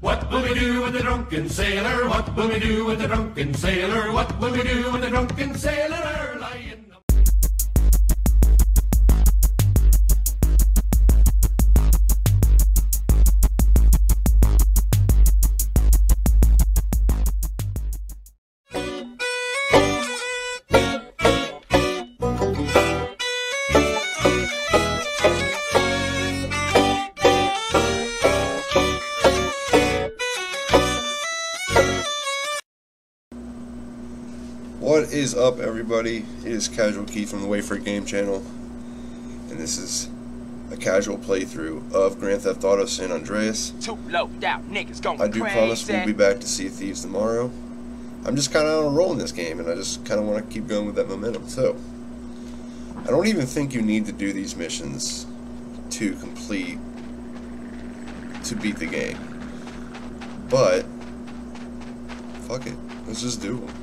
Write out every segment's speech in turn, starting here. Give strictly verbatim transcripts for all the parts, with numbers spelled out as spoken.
What will we do with the drunken sailor? What will we do with the drunken sailor? What will we do with the drunken sailor lying? What is up, everybody? It is Casual Keith from the Wait for Game channel, and this is a casual playthrough of Grand Theft Auto San Andreas. Too low down niggas going I do crazy. promise we'll be back to Sea of Thieves tomorrow. I'm just kind of on a roll in this game, and I just kind of want to keep going with that momentum. So, I don't even think you need to do these missions to complete, to beat the game. But, fuck it. Let's just do them.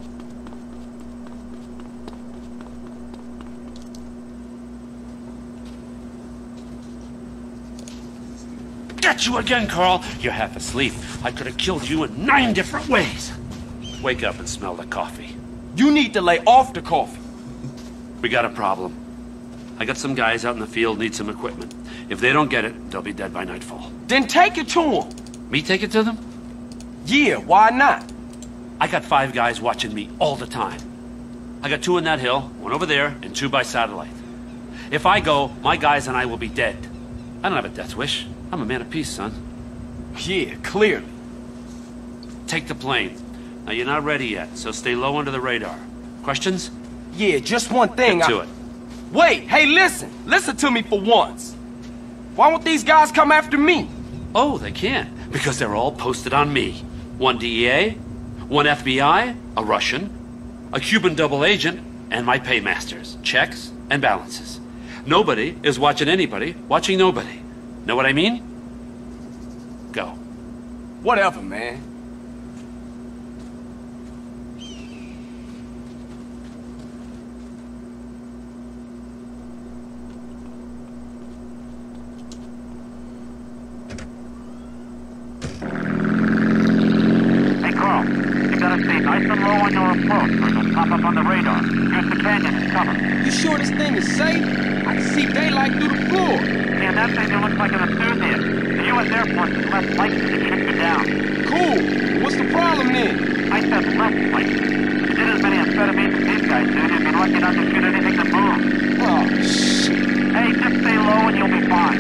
Got you again, Carl. You're half asleep. I could have killed you in nine different ways. Wake up and smell the coffee. You need to lay off the coffee. We got a problem. I got some guys out in the field need some equipment. If they don't get it, they'll be dead by nightfall. Then take it to them. Me take it to them? Yeah, why not? I got five guys watching me all the time. I got two in that hill, one over there, and two by satellite. If I go, my guys and I will be dead. I don't have a death wish. I'm a man of peace, son. Yeah, clearly. Take the plane. Now, you're not ready yet, so stay low under the radar. Questions? Yeah, just one thing. Get to I... it. Wait, hey, listen. Listen to me for once. Why won't these guys come after me? Oh, they can't, because they're all posted on me. One D E A, one F B I, a Russian, a Cuban double agent, and my paymasters, checks and balances. Nobody is watching anybody, watching nobody. Know what I mean? Go. Whatever, man. Hey, Carl. You gotta stay nice and low on your approach, or you'll pop up on the radar. Use the canyon as cover. You sure this thing is safe? I can see daylight through the floor. Yeah, that thing that looks like an enthusiast. The U S Air Force is less likely to shoot you down. Cool. What's the problem then? I said less likely. If you did as many amphetamines as these guys did, you'd be lucky not to shoot anything that moves. Oh, shit. Hey, just stay low and you'll be fine.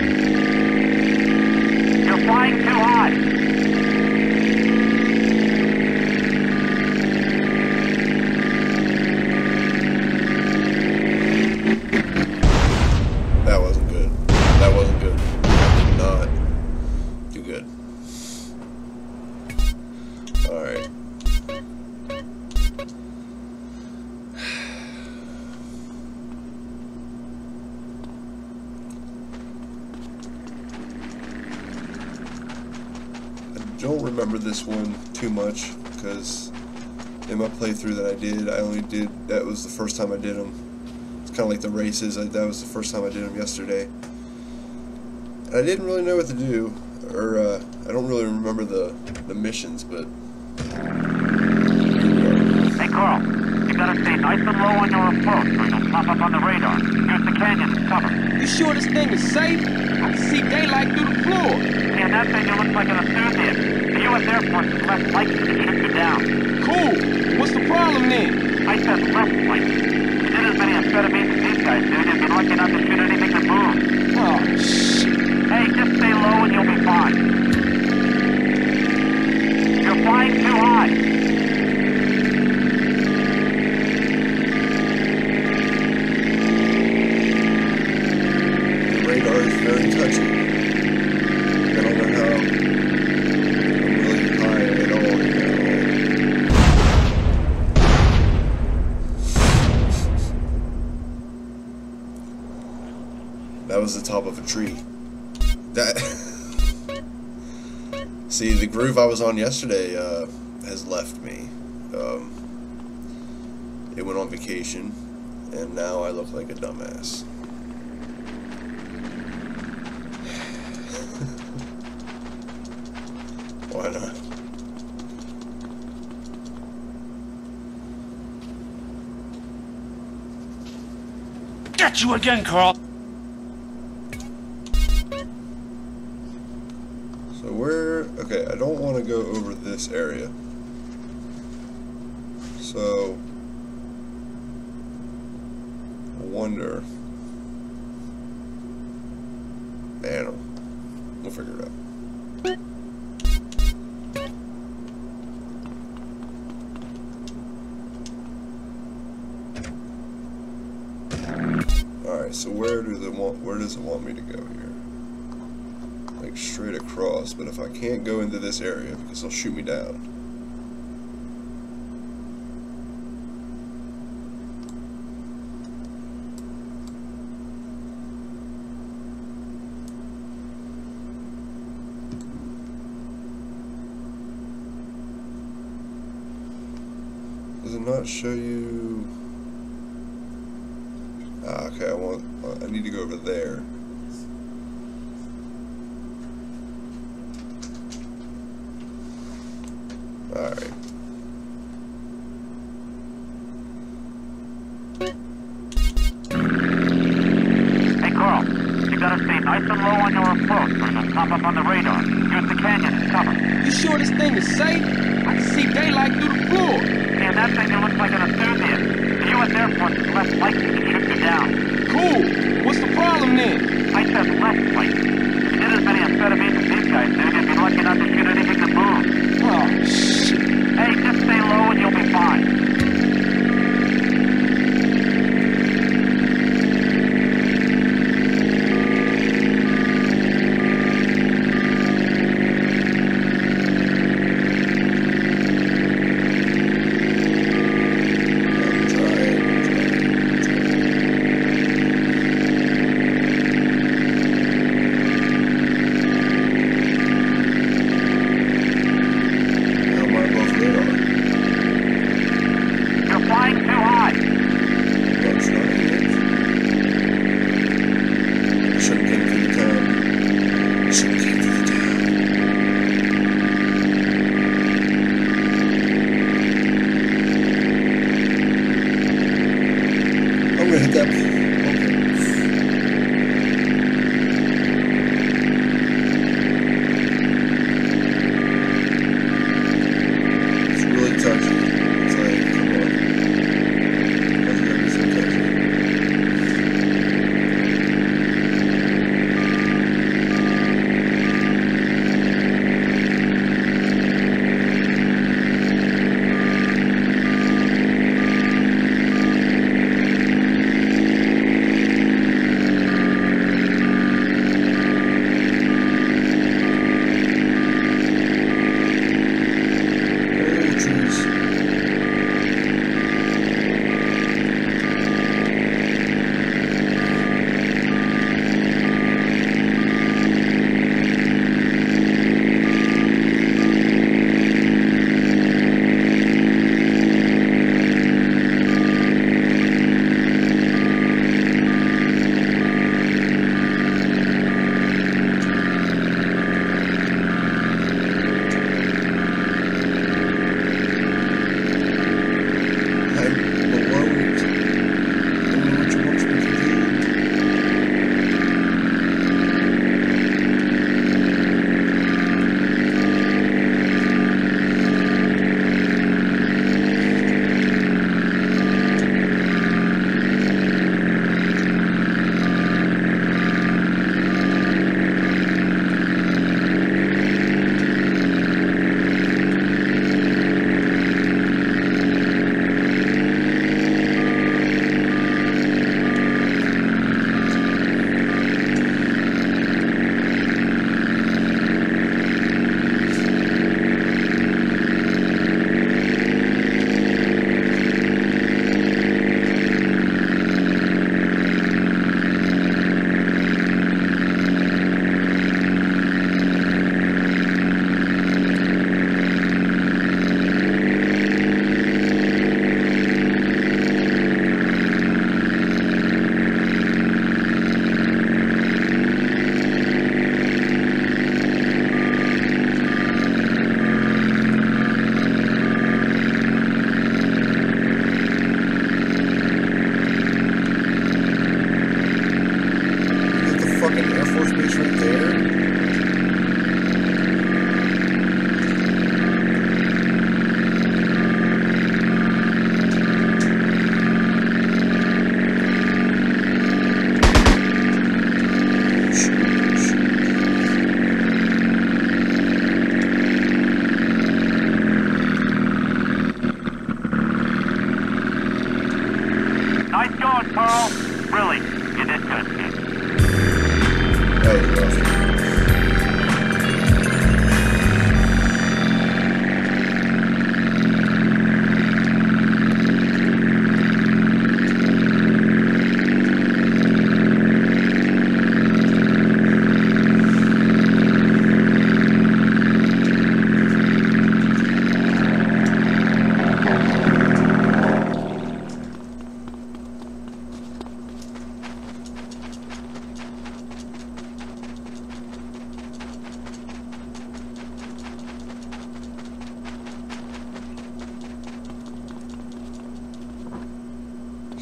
You're flying too high. That wasn't good. That wasn't good. I did not do good. Alright. I don't remember this one too much, because in my playthrough that I did, I only did, that was the first time I did them. It's kind of like the races, I, that was the first time I did them yesterday. And I didn't really know what to do, or uh, I don't really remember the, the missions, but... Hey, Carl. You gotta stay nice and low on your approach, or you'll pop up on the radar. Use the canyon as cover. You sure this thing is safe? I can see daylight through the floor. Yeah, that thing that looks like an enthusiast. The U S Air Force is less likely to shoot you down. Cool. What's the problem then? I said less likely. If you did as many amphetamines as these guys did, you'd be lucky not to shoot anything that moves. Oh, shit. Hey, just stay low and you'll be fine. You're flying too high. The radar is very touchy. I don't know how I'm really high at all right now. That was the top of a tree. That see, the groove I was on yesterday uh, has left me. Um, it went on vacation, and now I look like a dumbass. Why not? Got you again, Carl. So where... Okay, I don't want to go over this area. So... I wonder... Man, we'll figure it out. Alright, so where do they want where does it want me to go here? Like straight across, but if I can't go into this area because they'll shoot me down. Does it not show you? Ah, okay, I want. I need to go over there. All right. Hey, Carl, you gotta stay nice and low on your approach, or it'll pop up on the radar. Use the canyon as cover. You sure this thing is safe? I can see daylight through the floor. Man, that thing looks like an enthusiast. The U S Air Force is less likely to shoot you down. Cool. What's the problem then? I said less likely. If you did as many amphetamines as these guys did, you'd be lucky not to shoot anything that moves. Oh, shit. Hey, just stay low and you'll be fine.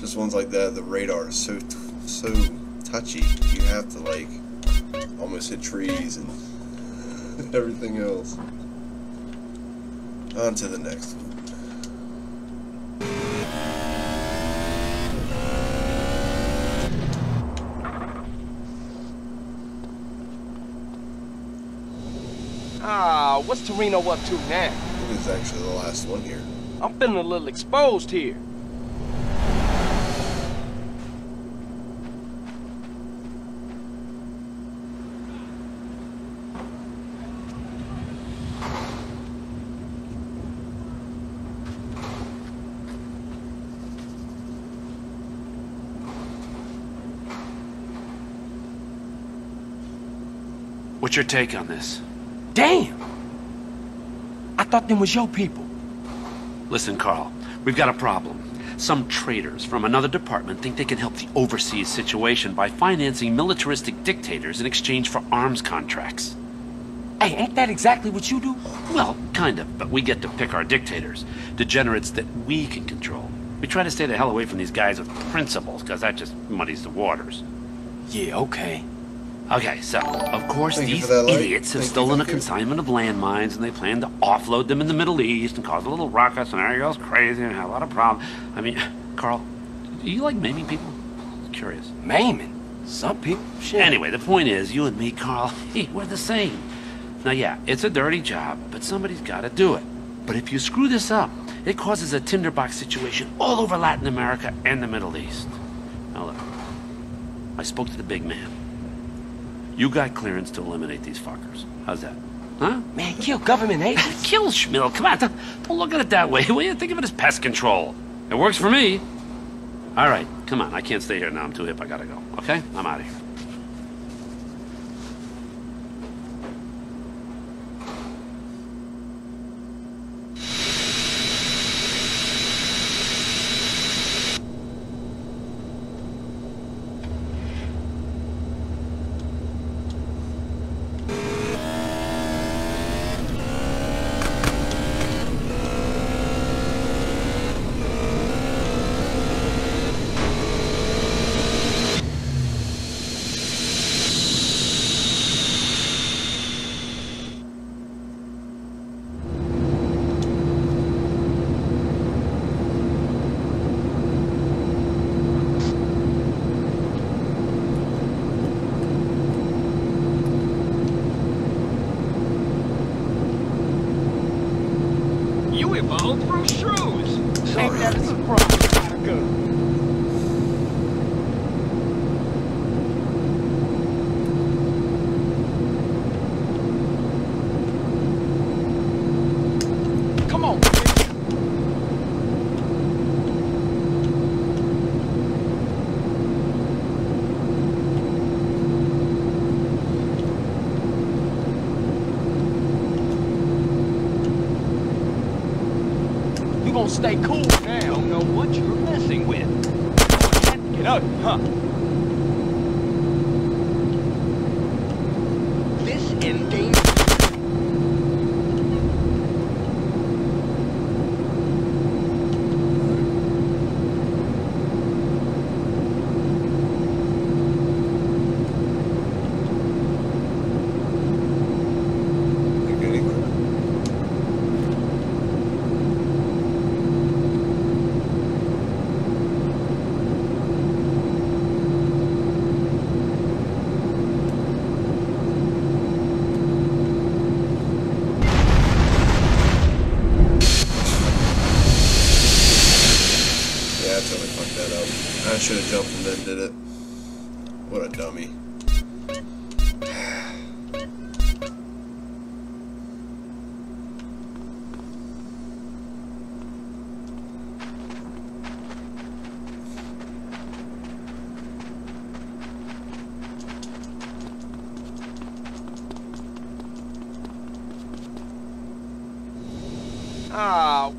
Just ones like that, the radar is so so touchy. You have to like almost hit trees and everything else. On to the next one. Ah, what's Torino up to now? This is actually the last one here. I'm feeling a little exposed here. What's your take on this? Damn! I thought them was your people. Listen, Carl, we've got a problem. Some traitors from another department think they can help the overseas situation by financing militaristic dictators in exchange for arms contracts. Hey, ain't that exactly what you do? Well, kind of, but we get to pick our dictators. Degenerates that we can control. We try to stay the hell away from these guys with principles, because that just muddies the waters. Yeah, okay. Okay, so, of course, Thank you these for that, Light. idiots have Thank you, stolen a thank you. consignment of landmines, and they plan to offload them in the Middle East and cause a little ruckus, and everybody goes crazy and have a lot of problems. I mean, Carl, do you like maiming people? Curious. Maiming? Some people, shit. Anyway, the point is, you and me, Carl, we're the same. Now, yeah, it's a dirty job, but somebody's got to do it. But if you screw this up, it causes a tinderbox situation all over Latin America and the Middle East. Now, look, I spoke to the big man. You got clearance to eliminate these fuckers. How's that? Huh? Man, kill government agents. Kill Schmill. Come on, don't, don't look at it that way. Will you? Think of it as pest control. It works for me. All right, come on. I can't stay here now. I'm too hip. I gotta go. Okay? I'm out of here. You evolved from shrews. Ain't that a surprise? Good. Come on. You gonna stay cool now. Don't know what you're messing with. Get up, huh? This endgame. Think anywhere. Yeah, I totally fucked that up. I should have jumped and then did it. What a dummy. Ah.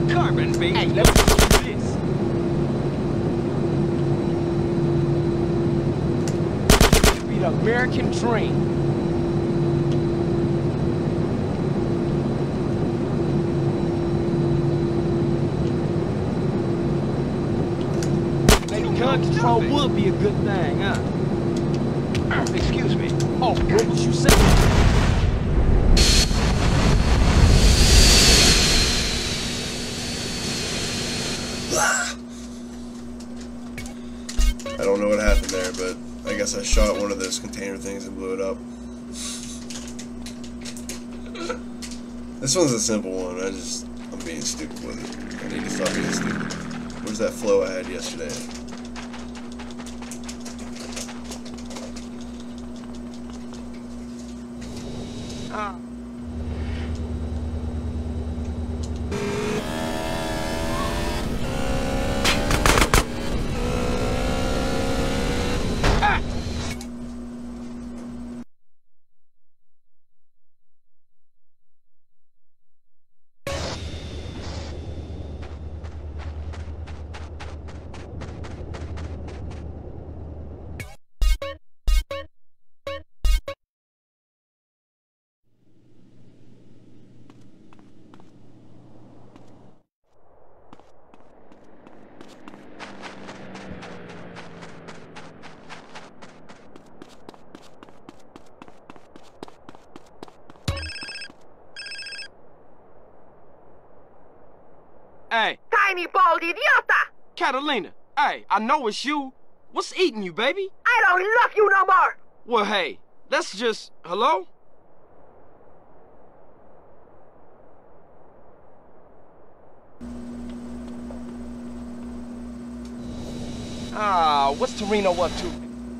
carbon, baby. Hey, let's do this. It'll be the American dream. Maybe gun control would be a good thing, huh? Excuse me. Oh, what was you saying? I don't know what happened there, but I guess I shot one of those container things and blew it up. This one's a simple one. I just, I'm being stupid with it. I need to stop being stupid. Where's that flow I had yesterday? Uh. Hey. Tiny bald idiota! Catalina, hey, I know it's you. What's eating you, baby? I don't love you no more! Well, hey, let's just... Hello? Ah, what's Torino up to?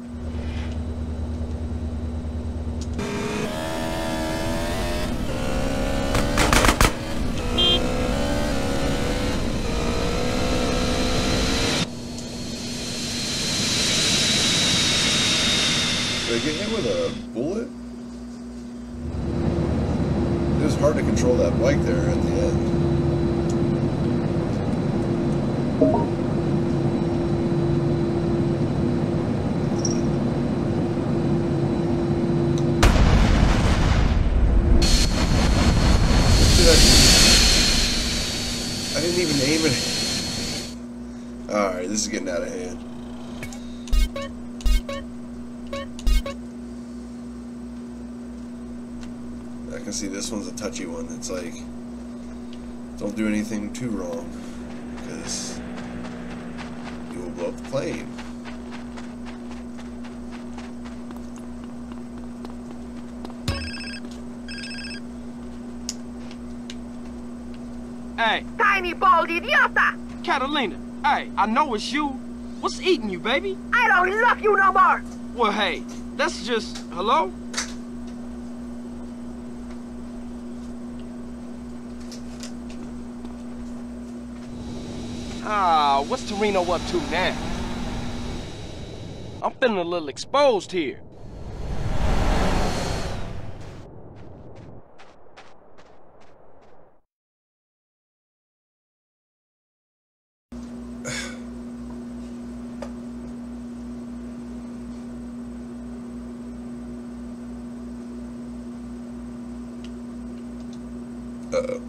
Did I get hit with a bullet? It was hard to control that bike there at the end. I didn't even aim it. Alright, this is getting out of hand. I can see this one's a touchy one. It's like, don't do anything too wrong, because you will blow up the plane. Hey. Tiny bald idiota! Catalina, hey, I know it's you. What's eating you, baby? I don't love you no more! Well, hey, that's just... Hello? Ah, what's Torino up to now? I'm feeling a little exposed here. Uh-oh.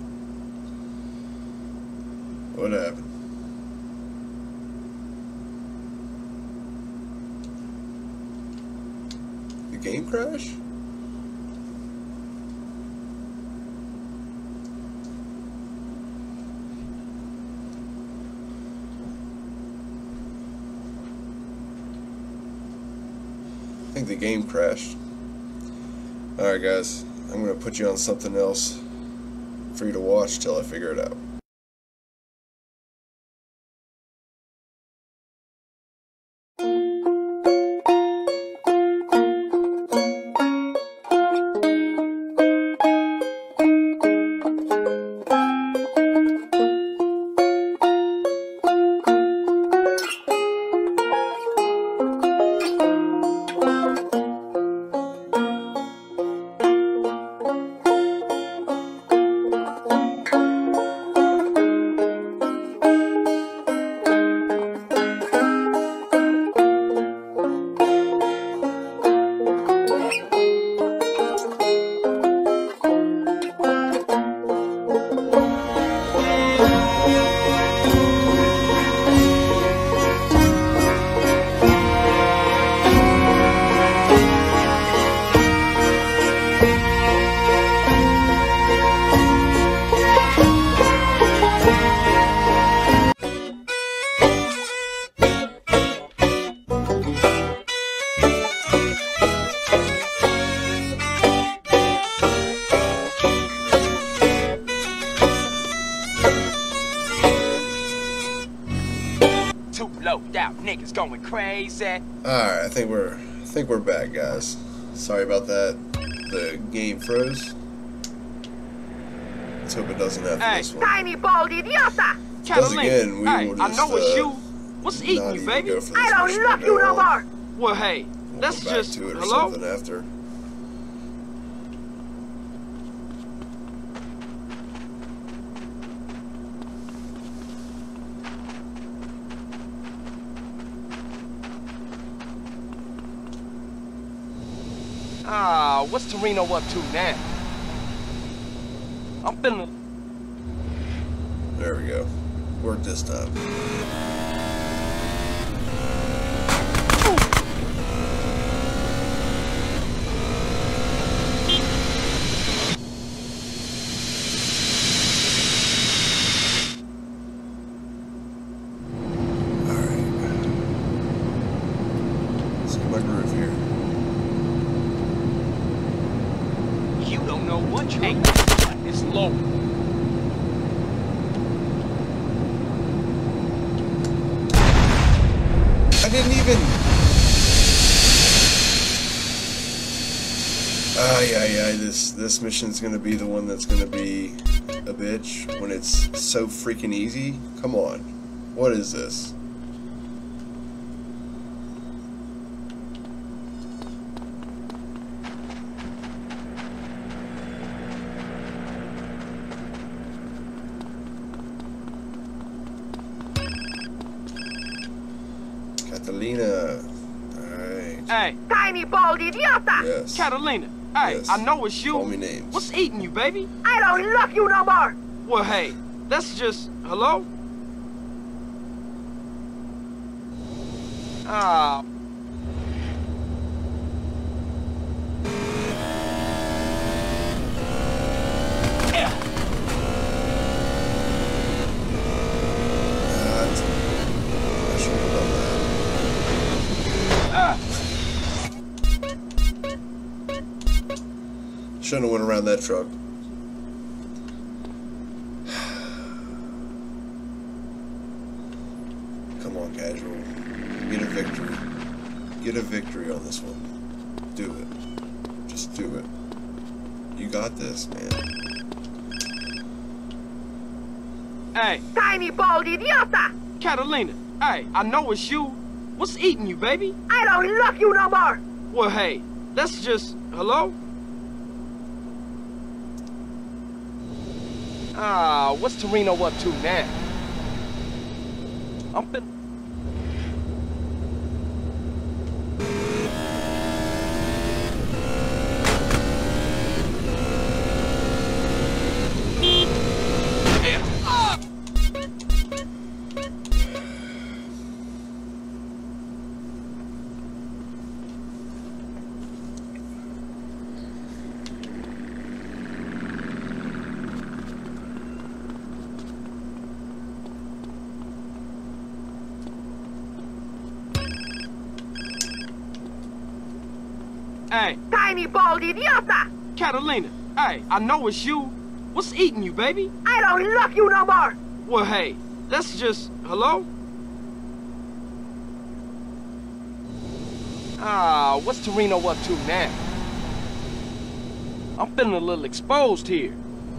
What happened? The game crash? I think the game crashed. Alright guys, I'm gonna put you on something else for you to watch till I figure it out. Loped out niggas going crazy. Alright, I think we're I think we're back, guys. Sorry about that. The game froze. Let's hope it doesn't after Hey. this one. Tiny bald idiota! Does again, we hey, will I just, know it's uh, you. What's eating not you, even baby? go for this I don't mission love at you no all. more! Well, hey, We'll that's go back just to it or hello. something after. Ah, what's Torino up to now? I'm finna. There we go. Worked this time. Alright. Let's get my groove here. You don't know what you ain't. It's low. I didn't even. Ay, ay, ay, this, this mission's gonna be the one that's gonna be a bitch when it's so freaking easy. Come on. What is this? Catalina. Alright. Hey, Tiny bald idiota! Yes. Catalina. Hey, Yes. I know it's you. Call me names. What's eating you, baby? I don't love you no more! Well, hey, that's just hello. Ah. Yeah. Uh, it's- I should have done that. Ah. Shouldn't have went around that truck. Come on, casual. Get a victory. Get a victory on this one. Do it. Just do it. You got this, man. Hey, Tiny bald idiota! Catalina. Hey, I know it's you. What's eating you, baby? I don't love you no more! Well, hey, that's just hello. Ah, what's Torino up to now? I'm fin- Yeah. Ah! Hey, Tiny bald idiota! Catalina. Hey, I know it's you. What's eating you, baby? I don't love you no more! Well, hey, that's just hello. Ah, what's Torino up to now? I'm feeling a little exposed here.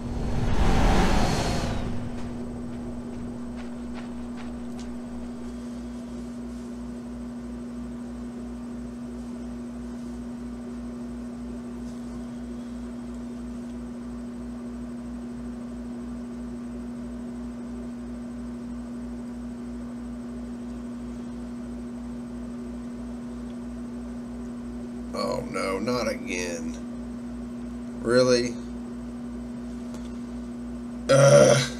Oh no, not again. Really? Ugh.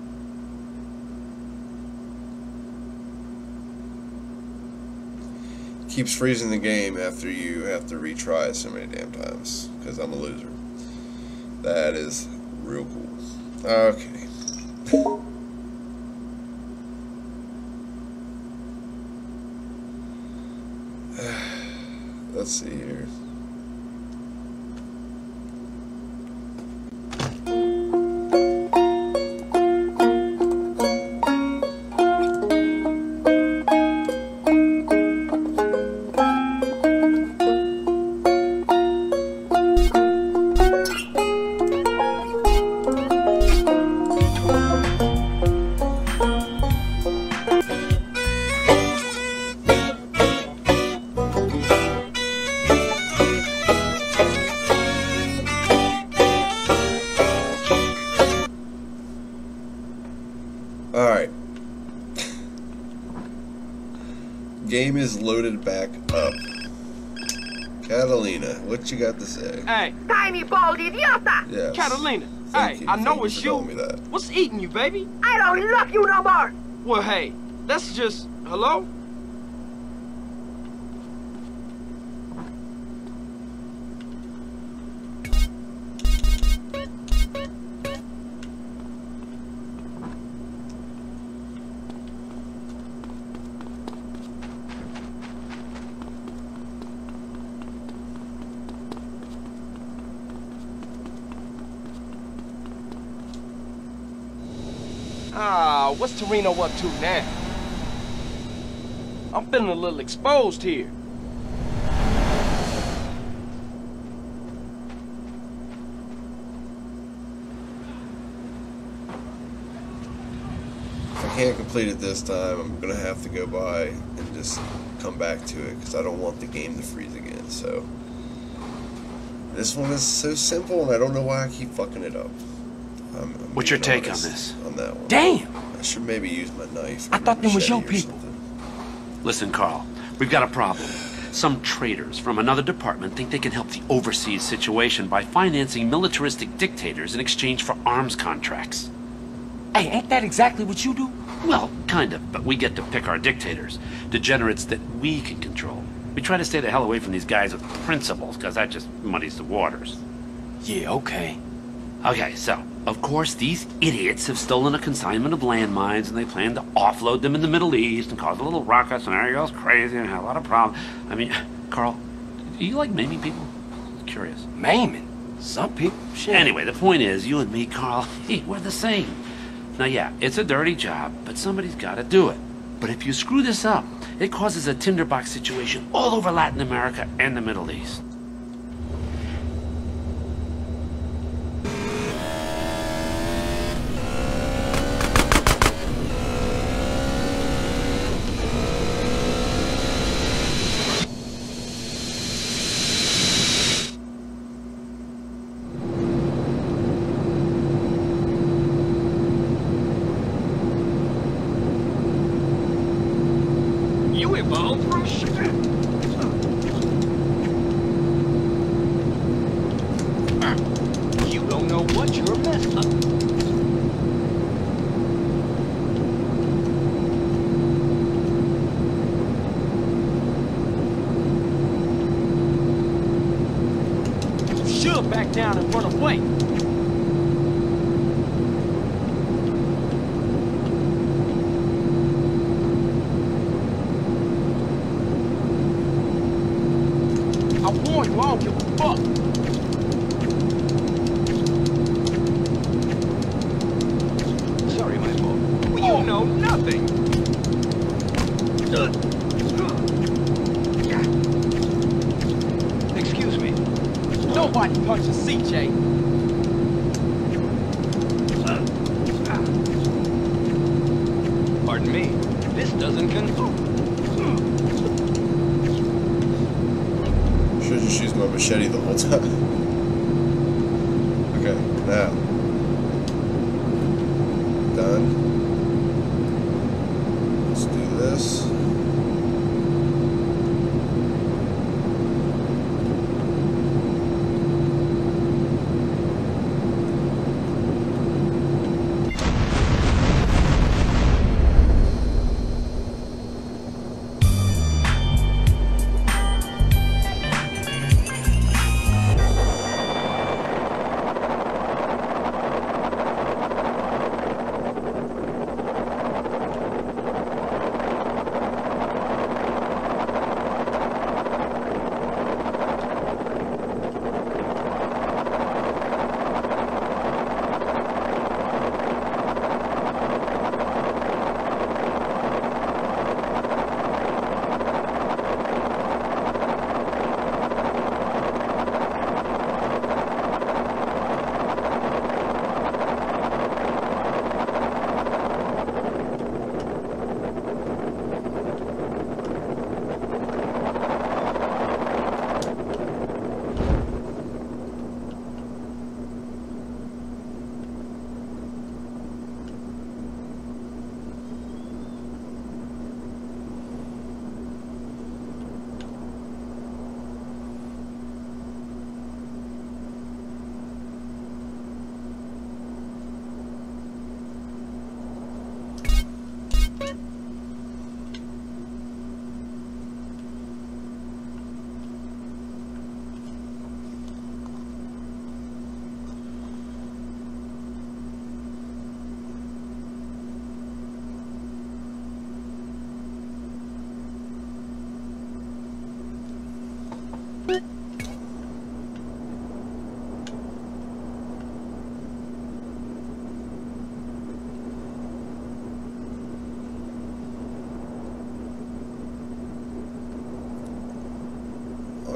Keeps freezing the game after you have to retry so many damn times. Because I'm a loser. That is real cool. Okay. Let's see here. game is loaded back up. Catalina, what you got to say? Hey, Tiny bald idiota! Yes. Catalina. Thank Hey, you. I know Thank it's for you. telling me that. What's eating you, baby? I don't love you no more! Well, hey, that's just... Hello? Ah, what's Torino up to now? I'm feeling a little exposed here. If I can't complete it this time, I'm gonna have to go by and just come back to it because I don't want the game to freeze again. So this one is so simple, and I don't know why I keep fucking it up. I'm, I'm What's your being take on honest this? On that one. Damn! I should maybe use my knife. I or thought them was your machete or people. something. Listen, Carl, we've got a problem. Some traitors from another department think they can help the overseas situation by financing militaristic dictators in exchange for arms contracts. Hey, ain't that exactly what you do? Well, kind of, but we get to pick our dictators. Degenerates that we can control. We try to stay the hell away from these guys with principles, because that just muddies the waters. Yeah, okay. Okay, so, of course, these idiots have stolen a consignment of landmines, and they plan to offload them in the Middle East and cause a little ruckus, and everybody goes crazy and have a lot of problems. I mean, Carl, do you like maiming people? Curious. Maiming. Some people, shit. Anyway, the point is, you and me, Carl, we're the same. Now, yeah, it's a dirty job, but somebody's got to do it. But if you screw this up, it causes a tinderbox situation all over Latin America and the Middle East. You evolved from shit. You don't know what you're messed up. You should back down and run away. I warn you, I don't give a fuck. Sorry, my fault. You know nothing. Excuse me. Nobody punches C J. Pardon me. This doesn't confuse. Should just use my machete the whole time. Okay, now. Done. Let's do this.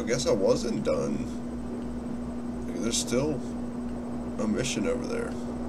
I guess I wasn't done. There's still a mission over there.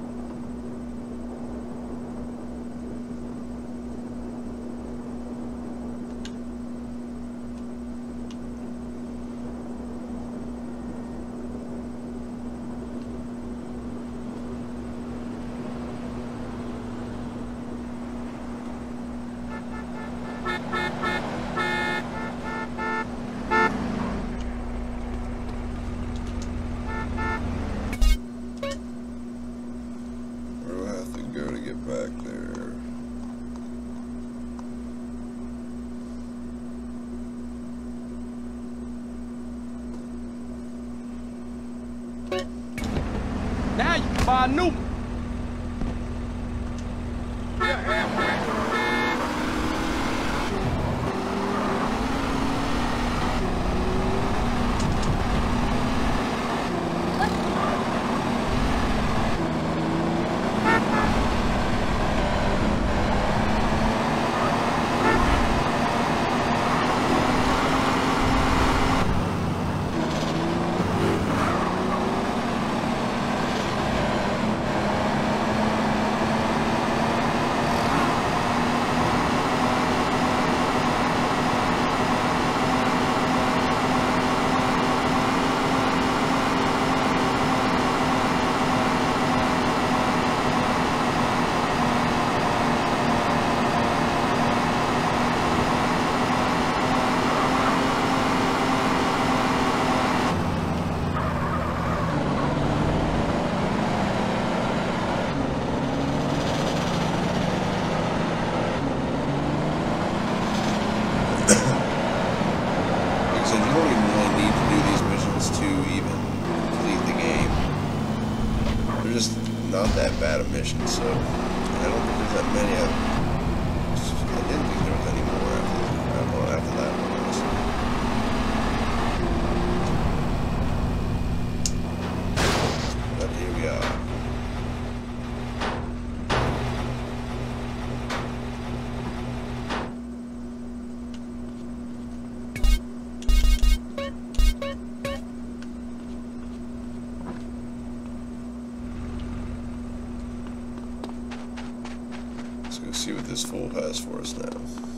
Now you can buy a new one. Not that bad a mission, so I don't think there's that many of them. I didn't think there was any more after, well, after that one, honestly. But here we are. Let's go see what this fool has for us now.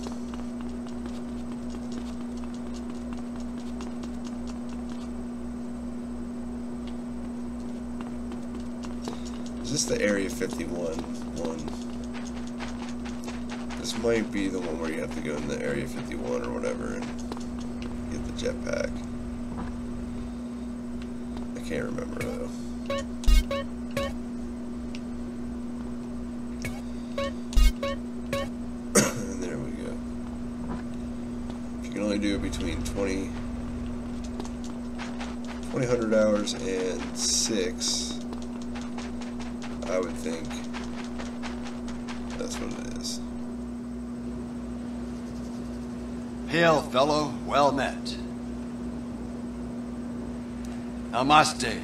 Is this the Area fifty-one one? This might be the one where you have to go in the Area fifty-one or whatever and get the jetpack. I can't remember though. Do it between twenty, twenty hundred hours and six. I would think that's what it is. Hail, fellow. Well met. Namaste.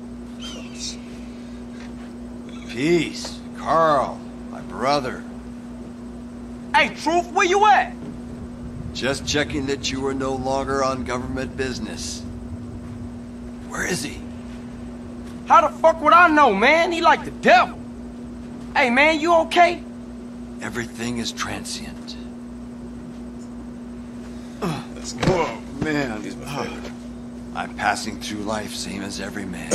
Peace. Carl, my brother. Hey, Truth, where you at? Just checking that you are no longer on government business. Where is he? How the fuck would I know, man? He like the devil. Hey, man, you okay? Everything is transient. That's good. Whoa, man. He's my favorite. I'm passing through life same as every man.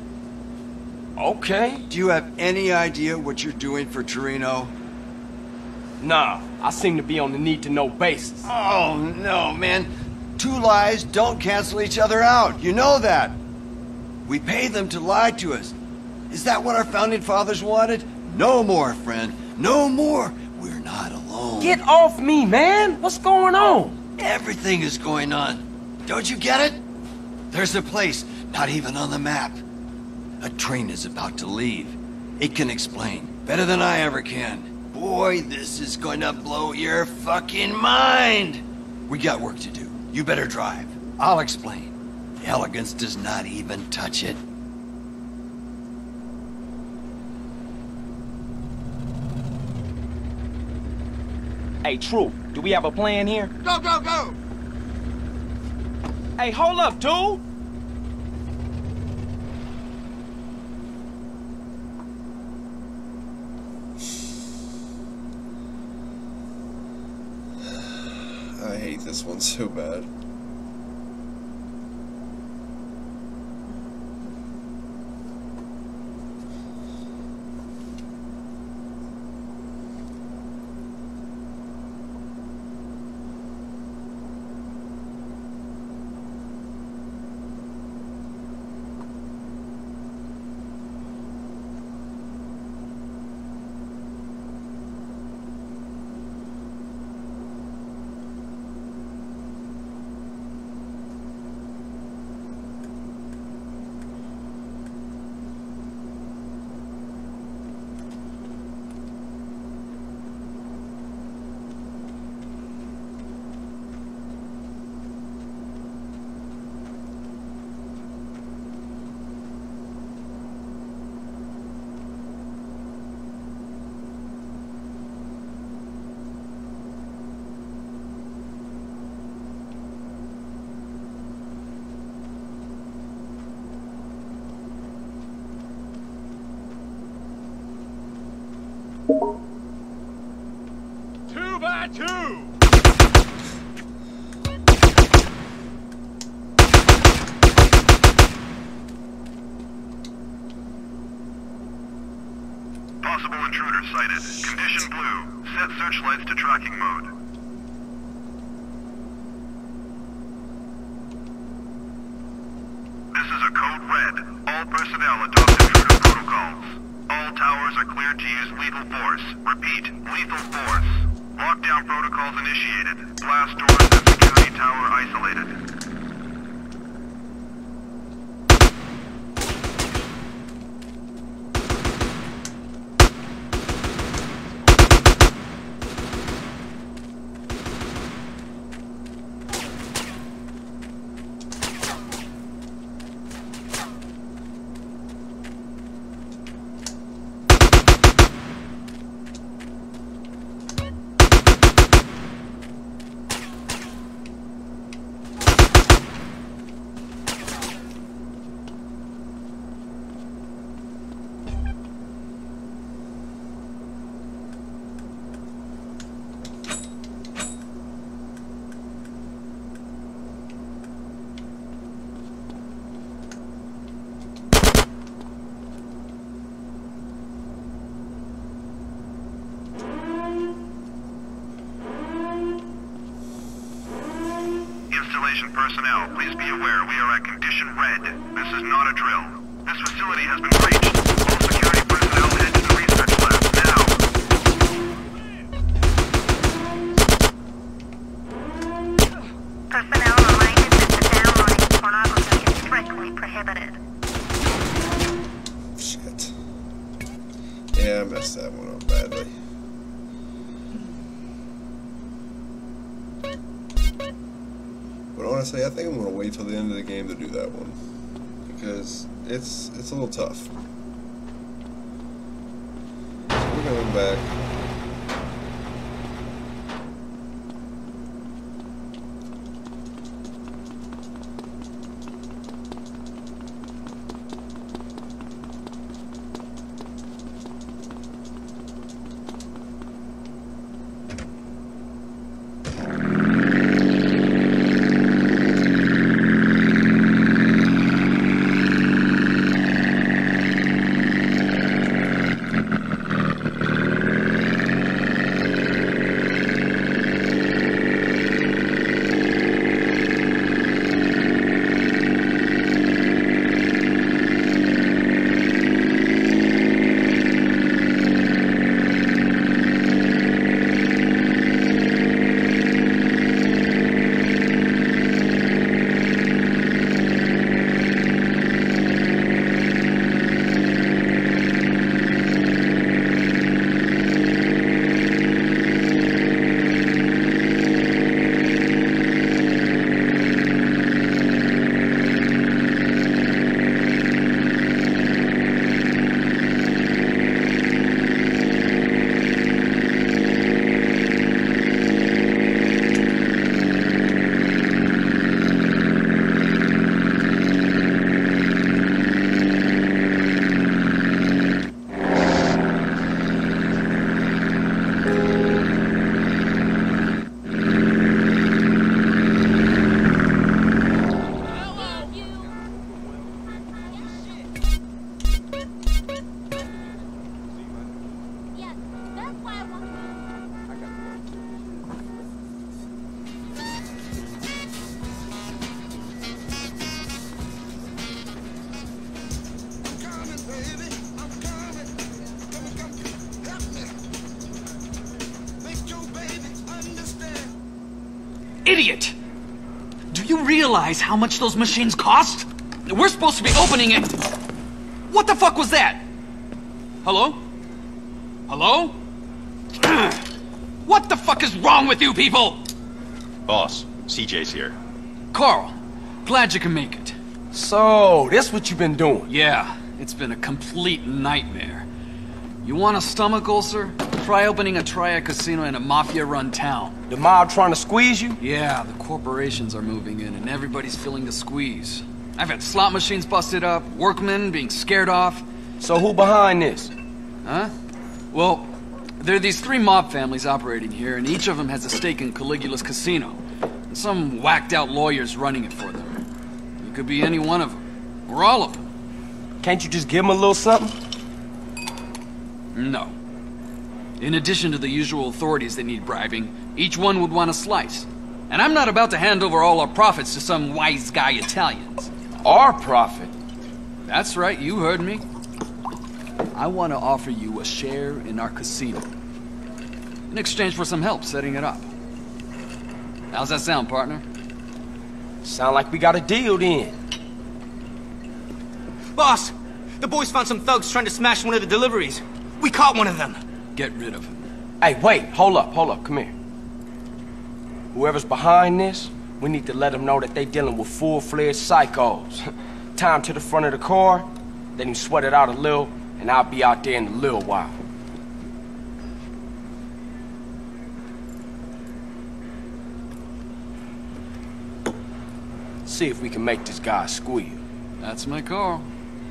Okay. Do you have any idea what you're doing for Toreno? Nah, I seem to be on the need-to-know basis. Oh, no, man. Two lies don't cancel each other out. You know that. We pay them to lie to us. Is that what our founding fathers wanted? No more, friend. No more. We're not alone. Get off me, man. What's going on? Everything is going on. Don't you get it? There's a place not even on the map. A train is about to leave. It can explain better than I ever can. Boy, this is going to blow your fucking mind. We got work to do. You better drive. I'll explain. The elegance does not even touch it. Hey, Truth, do we have a plan here? Go, go, go! Hey, hold up, dude! I hate this one so bad. Two by two! Possible intruder sighted. Condition blue. Set searchlights to tracking mode. This is a code red. All personnel adopt intruder protocols. All towers are cleared to use lethal force. Repeat, lethal force. Lockdown protocols initiated. Blast doors and security tower isolated. Personnel, please be aware we are at condition red. This is not a drill. This facility has been breached. All security personnel head to the research lab now. Personnel reminded that the downloading of pornography is strictly prohibited. Shit. Yeah, I messed that one up badly. But honestly, I think I'm gonna wait till the end of the game to do that one because it's it's a little tough. So we're going back. Idiot! Do you realize how much those machines cost? We're supposed to be opening it. What the fuck was that? Hello? Hello? What the fuck is wrong with you people? Boss, C J's here. Carl, glad you can make it. So, this what you've been doing? Yeah, it's been a complete nightmare. You want a stomach ulcer? Try opening a Triad casino in a mafia-run town. The mob trying to squeeze you? Yeah, the corporations are moving in and everybody's feeling the squeeze. I've had slot machines busted up, workmen being scared off. So who behind this? Huh? Well, there are these three mob families operating here, and each of them has a stake in Caligula's casino. And some whacked-out lawyer's running it for them. You could be any one of them, or all of them. Can't you just give them a little something? No. In addition to the usual authorities that need bribing, each one would want a slice. And I'm not about to hand over all our profits to some wise guy Italians. Our profit? That's right, you heard me. I want to offer you a share in our casino. In exchange for some help setting it up. How's that sound, partner? Sound like we got a deal then. Boss, the boys found some thugs trying to smash one of the deliveries. We caught one of them. Get rid of him. Hey, wait, hold up, hold up, come here. Whoever's behind this, we need to let them know that they dealing with full-fledged psychos. Tie them to the front of the car, let him sweat it out a little, and I'll be out there in a little while. See if we can make this guy squeal. That's my car.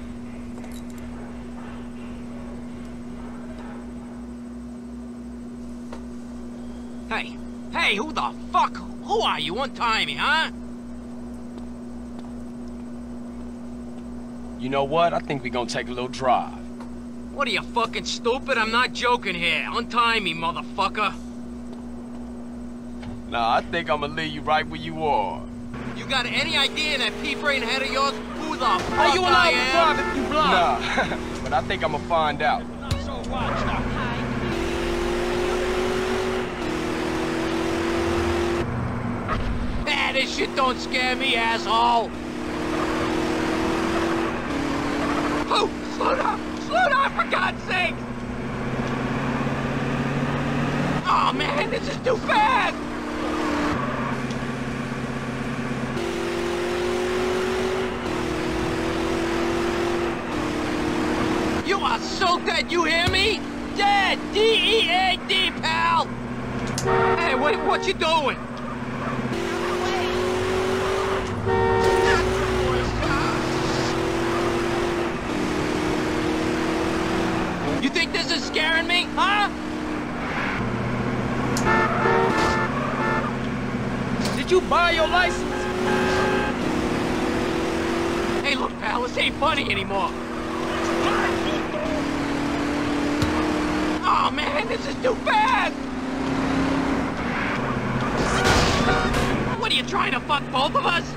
Hey, hey, who the fuck? Who are you? Untie me, huh? You know what? I think we're gonna take a little drive. What are you, fucking stupid? I'm not joking here. Untie me, motherfucker. Nah, I think I'm gonna leave you right where you are. You got any idea that pea-brain head of yours who the fuck Are you allowed I to am? drive if you blind? Nah, but I think I'm gonna find out. So watch now. Ah, this shit don't scare me, asshole! Oh, slow down! Slow down, for God's sake! Oh, man, this is too fast! You are so dead, you hear me? Dead! D E A D, pal! Hey, what, what you doing? You think this is scaring me, huh? Did you buy your license? Hey, look, pal, this ain't funny anymore. Oh, man, this is too fast! What are you trying to fuck both of us?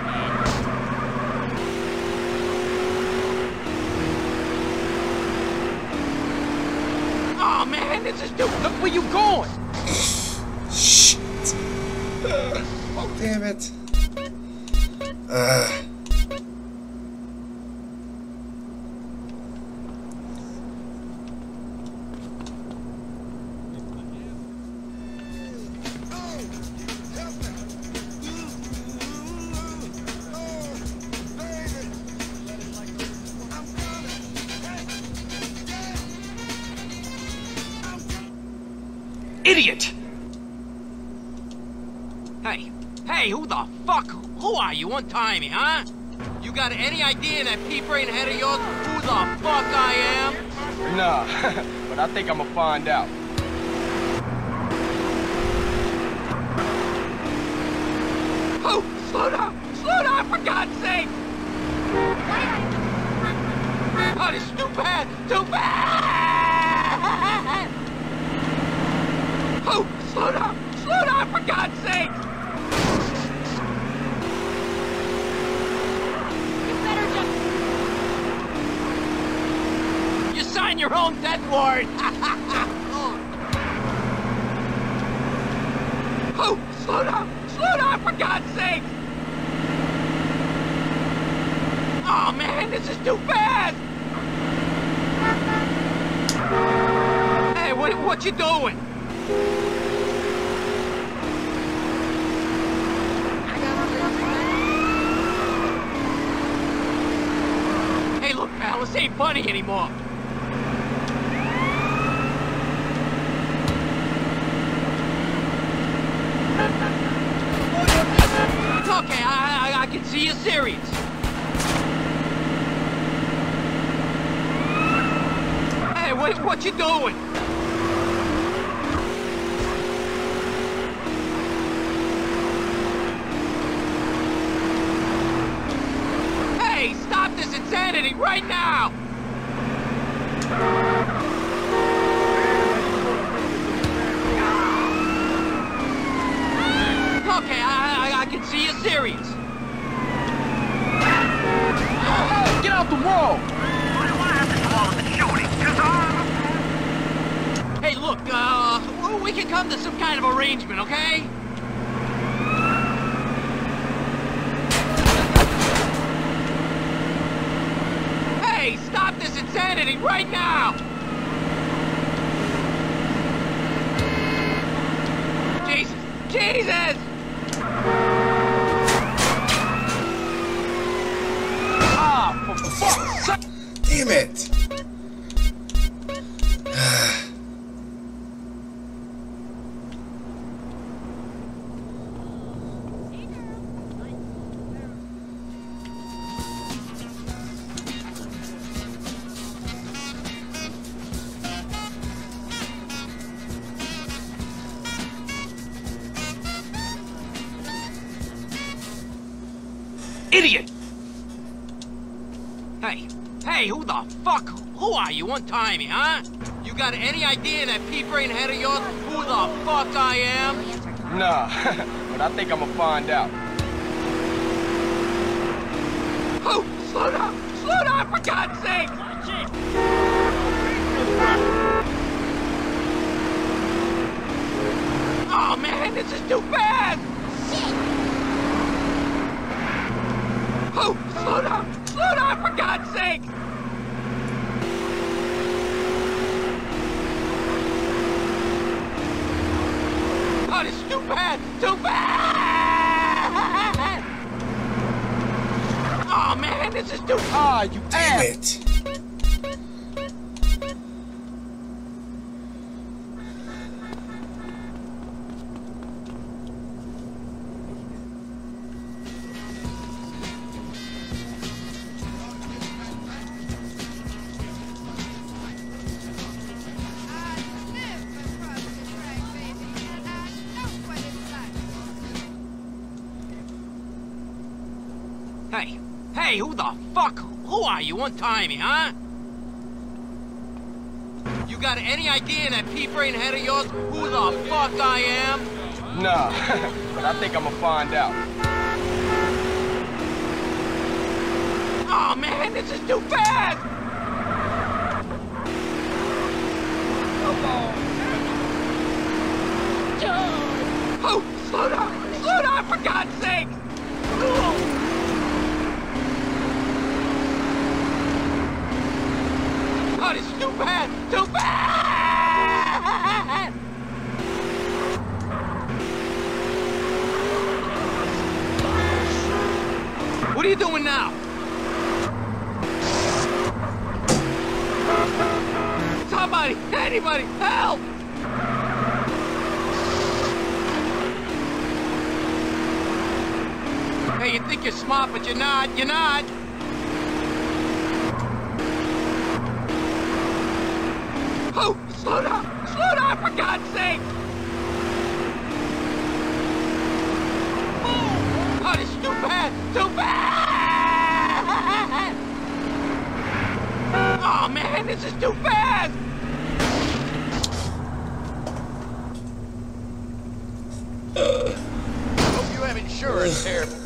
Oh, man, this is too... Look where you going! Shit. Oh, damn it. Uh. Idiot! Hey, hey, who the fuck? Who are you? Untie me, huh? You got any idea that pea-brain head of yours who the fuck I am? Nah, but I think I'm gonna find out. Oh, slow down! Slow down, for God's sake! Oh, this is too bad! Too bad! Oh, slow down! Slow down, for God's sake! You better just... You sign your own death warrant! Oh, slow down! Slow Slow down, for God's sake! Oh man, this is too fast! Hey, what, what you doing? Hey, look, pal, this ain't funny anymore. Okay, I, I, I can see you're serious. Hey, what, what you doing? Hey, stop this insanity right now! Okay, I, I, I can see you're serious. Get out the wall! Hey, look, uh, we can come to some kind of arrangement, okay? Hey, stop this insanity right now! Jesus! Jesus! Ah, for fuck's sake! Damn it! Idiot! Hey, hey, who the fuck? Who are you? Untie me, huh? You got any idea that pea brain head of yours who the fuck I am? Nah, but I think I'm gonna find out. Oh, slow down! Slow down, for God's sake! Oh man, this is too fast! Oh, slow down! Slow down, for God's sake! Oh, this is too bad! Too bad! Oh man, this is too... Ah, you Damn ass! it! Hey, hey, who the fuck? Who are you? Untie me, huh? You got any idea that pea brain head of yours who the fuck I am? Nah, but I think I'm gonna find out. Oh man, this is too fast! Come on! Oh, slow down! Slow down, for God's sake! Oh, this is too bad! Too bad! What are you doing now? Somebody! Anybody! Help! Hey, you think you're smart, but you're not. You're not. Oh, slow down! Slow down, for God's sake! Oh, this is too bad! Too bad! Oh, man, this is too fast! Hope you have insurance here.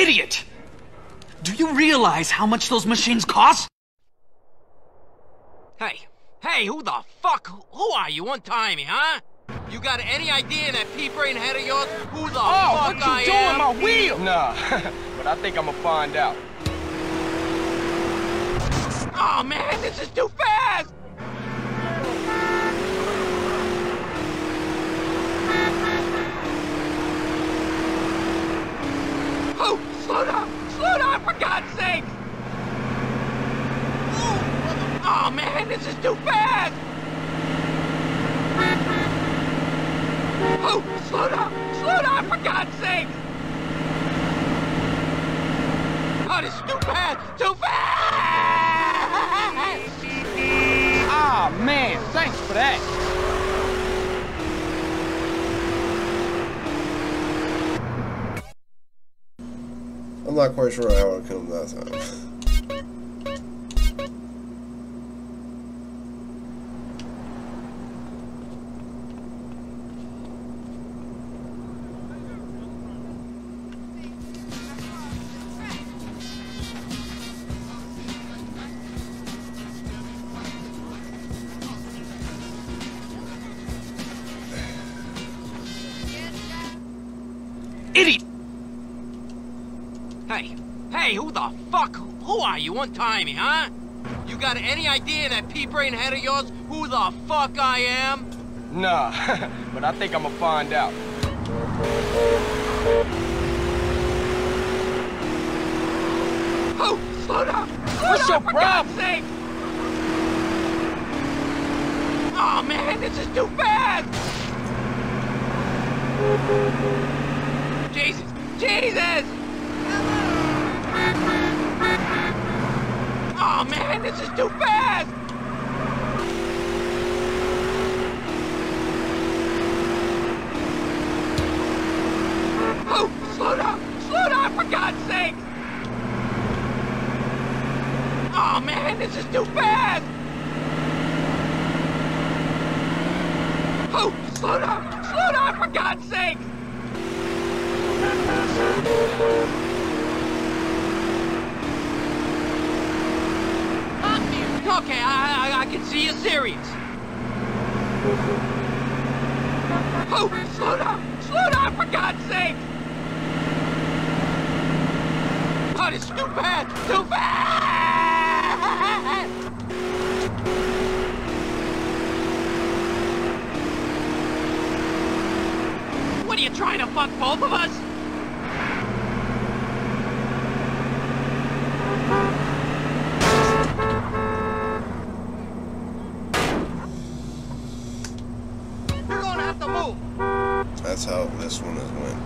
idiot! Do you realize how much those machines cost? Hey, hey, who the fuck? Who are you? One-timey, huh? You got any idea that pea-brain head of yours who the oh, fuck what you I doing, am? my wheel? Nah, but I think I'm gonna find out. Oh man, this is too fast! Oh, slow down! Slow down, for God's sake! Oh man, this is too fast! Oh, slow down! Slow down, for God's sake! Oh, this is too fast! Too fast! Ah, man, thanks for that. I'm not quite sure how I killed him that time. Idiot! Hey, hey, who the fuck? Who are you? One-timey, huh? You got any idea that pea-brain head of yours who the fuck I am? Nah, but I think I'm gonna find out. Oh, slow down! Slow What's down, your for problem? God's sake! Oh man, this is too fast! Jesus! Jesus! Oh man, this is too fast! Oh, slow down! Slow down, for God's sake! Oh man, this is too fast! Oh, slow down! Slow down, for God's sake! Okay, I, I, I can see you're serious. Oh, slow down! Slow down, for God's sake! Oh, this is too fast! Too fast! What are you trying to fuck both of us? You're gonna have to move. That's how this one is went.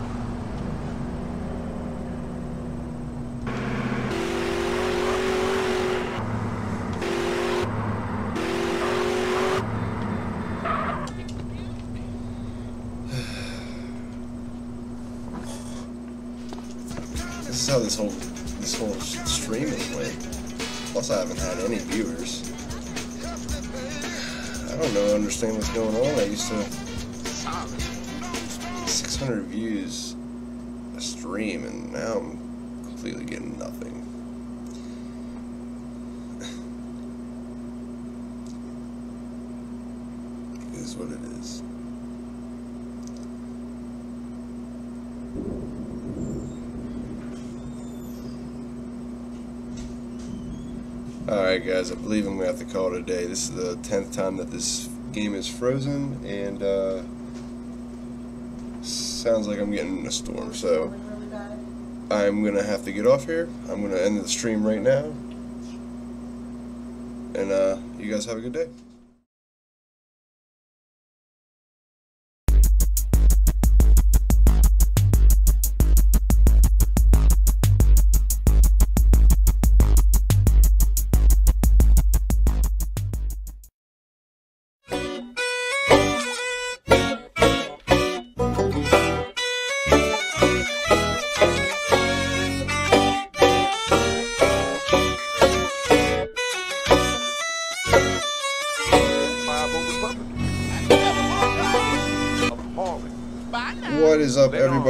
This is how this whole this whole streaming went. Plus, I haven't had any viewers. I don't know, understand what's going on. I used to six hundred views a stream, and now I'm completely getting nothing. It is what it is. Alright guys, I believe I'm going to have to call it a day. This is the tenth time that this game is frozen, and uh, sounds like I'm getting in a storm, so I'm going to have to get off here. I'm going to end the stream right now, and uh, you guys have a good day.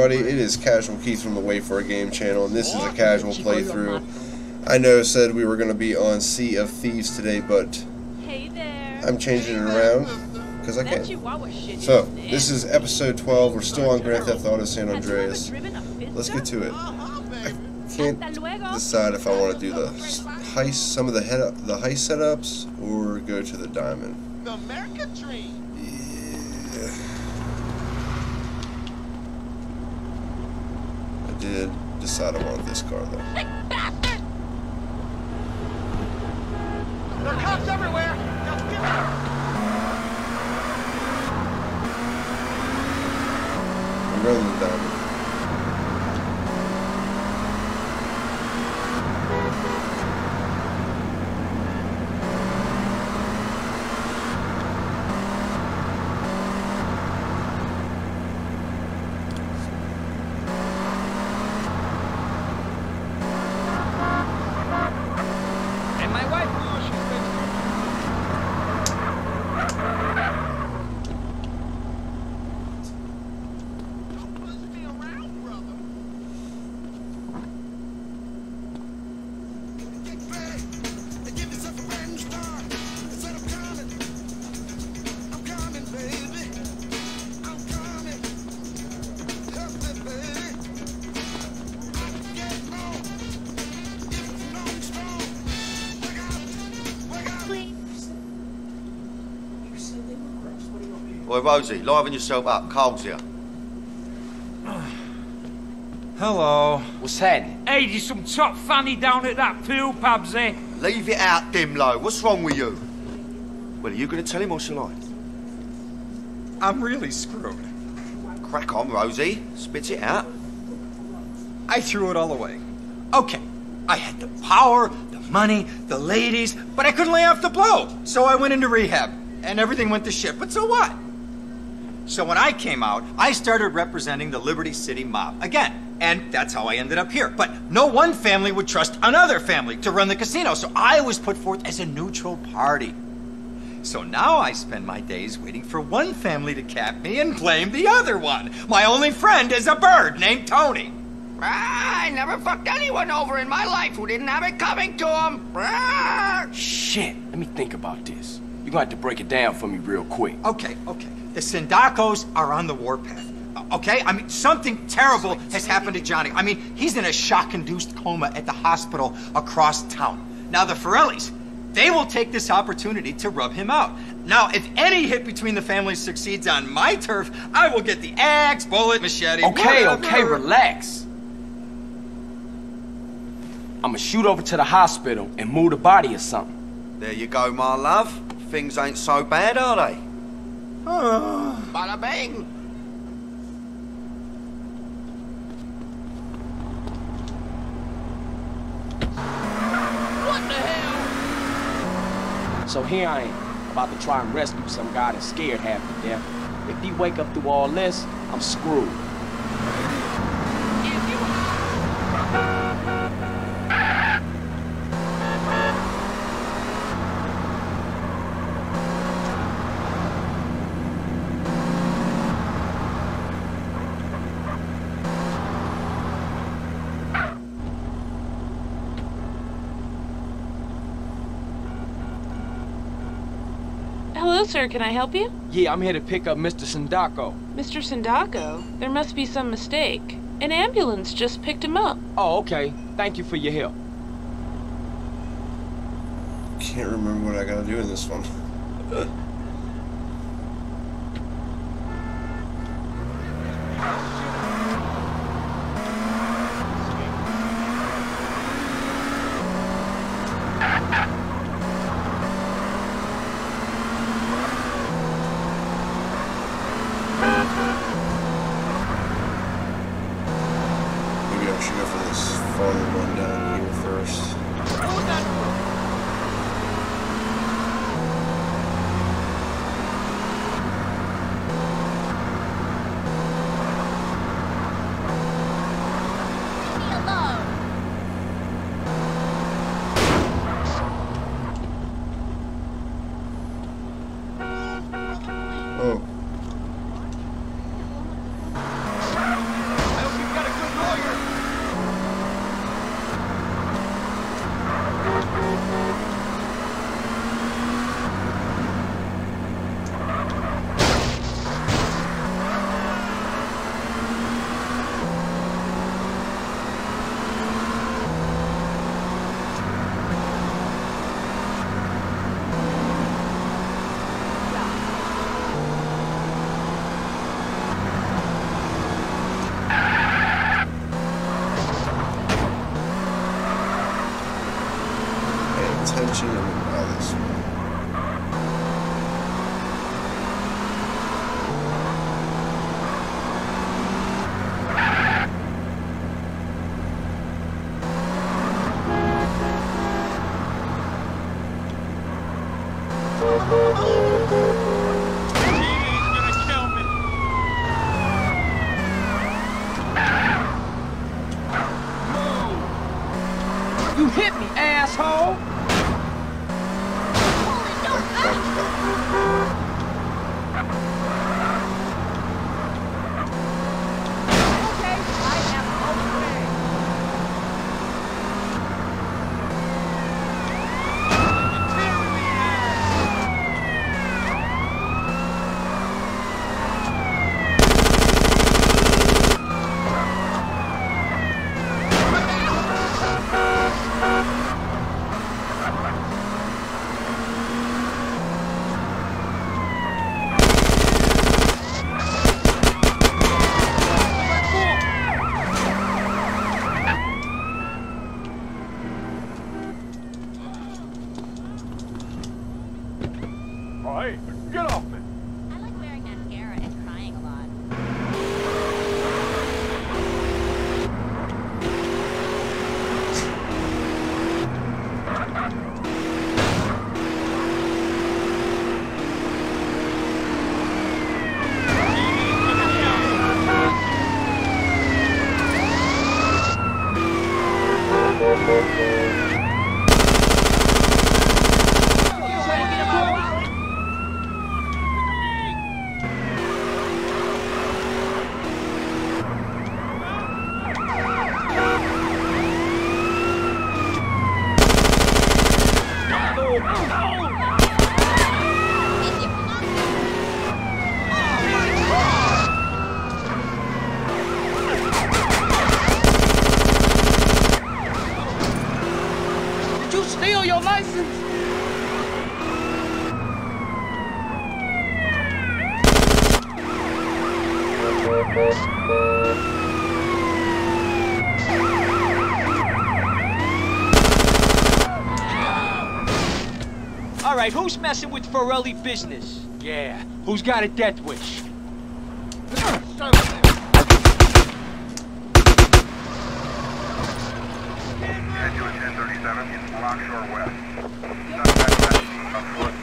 everybody? It is Casual Keith from the Wait for a Game channel, and this is a casual playthrough. I know said we were going to be on Sea of Thieves today, but I'm changing it around because I can. So, this is episode twelve. We're still on Grand Theft Auto San Andreas. Let's get to it. I can't decide if I want to do the heist, some of the head up, the heist setups, or go to the diamond. The American dream. Yeah. I did decide I wanted this car though. There are cops everywhere. Now get out. I'm going to the diamond. Boy, Rosie, liven yourself up. Carl's here. Hello. What's happening? Hey, there's some top fanny down at that pool, Pabsy. Leave it out, Dimlo. What's wrong with you? Well, are you going to tell him or shall I? I'm really screwed. Crack on, Rosie. Spit it out. I threw it all away. Okay, I had the power, the money, the ladies, but I couldn't lay off the blow. So I went into rehab, and everything went to shit. But so what? So when I came out, I started representing the Liberty City mob again. And that's how I ended up here. But no one family would trust another family to run the casino, so I was put forth as a neutral party. So now I spend my days waiting for one family to cap me and blame the other one. My only friend is a bird named Tony. I never fucked anyone over in my life who didn't have it coming to them. Shit, let me think about this. You're gonna have to break it down for me real quick. Okay, okay. The Sindacos are on the warpath. Okay? I mean, something terrible has happened to Johnny. I mean, he's in a shock-induced coma at the hospital across town. Now, the Forellis, they will take this opportunity to rub him out. Now, if any hit between the families succeeds on my turf, I will get the axe, bullet, machete, Okay, whatever. okay, relax. I'ma shoot over to the hospital and move the body or something. There you go, my love. Things ain't so bad, are they? Bada bing. What the hell? So here I am, about to try and rescue some guy that's scared half to death. If he wake up through all this, I'm screwed. Hello, sir. Can I help you? Yeah, I'm here to pick up Mister Sindaco. Mister Sindaco? There must be some mistake. An ambulance just picked him up. Oh, okay. Thank you for your help. Can't remember what I gotta do in this one. Maybe I should go for this farther one down here first. Oh. kitchen and then out this way. You hit me, asshole! Hey, get off me! I like wearing mascara and crying a lot. Did you steal your license? All right, who's messing with Forelli business? Yeah, who's got a death wish? Schedule ten thirty-seven, Lockshore West. Suspect last seen afoot.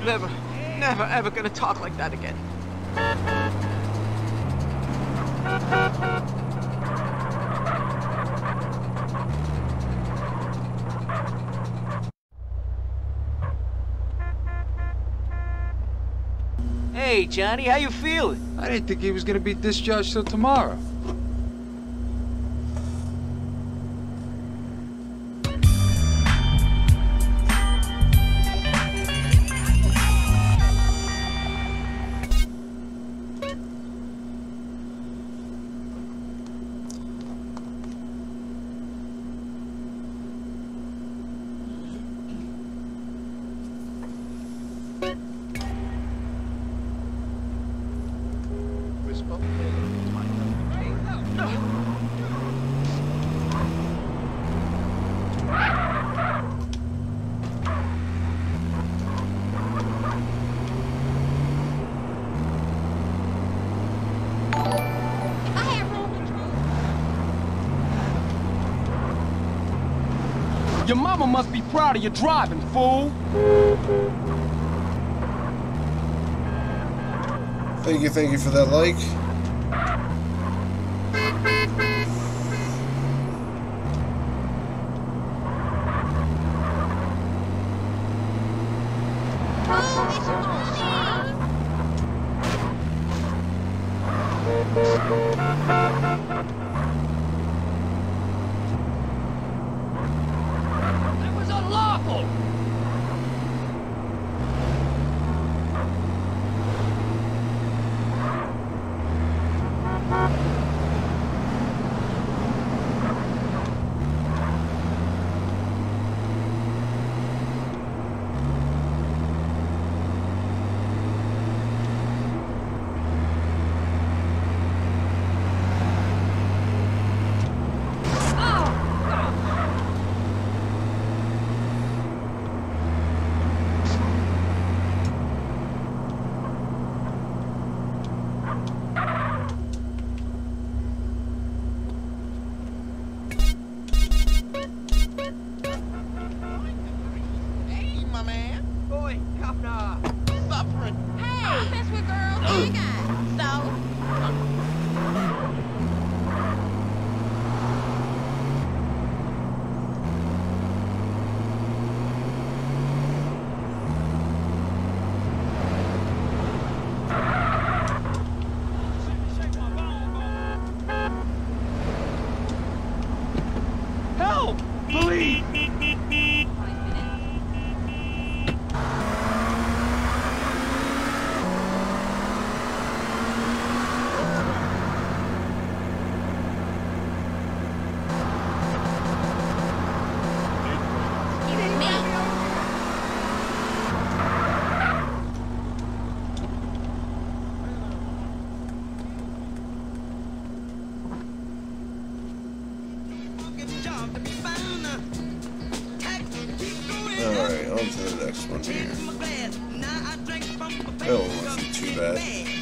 Never, never, ever gonna talk like that again. Hey, Johnny, how you feeling? I didn't think he was gonna be discharged till tomorrow. Your mama must be proud of your driving, fool. Thank you, thank you for that like. That was unlawful! Alright, on to the next one here. That one wasn't too bad.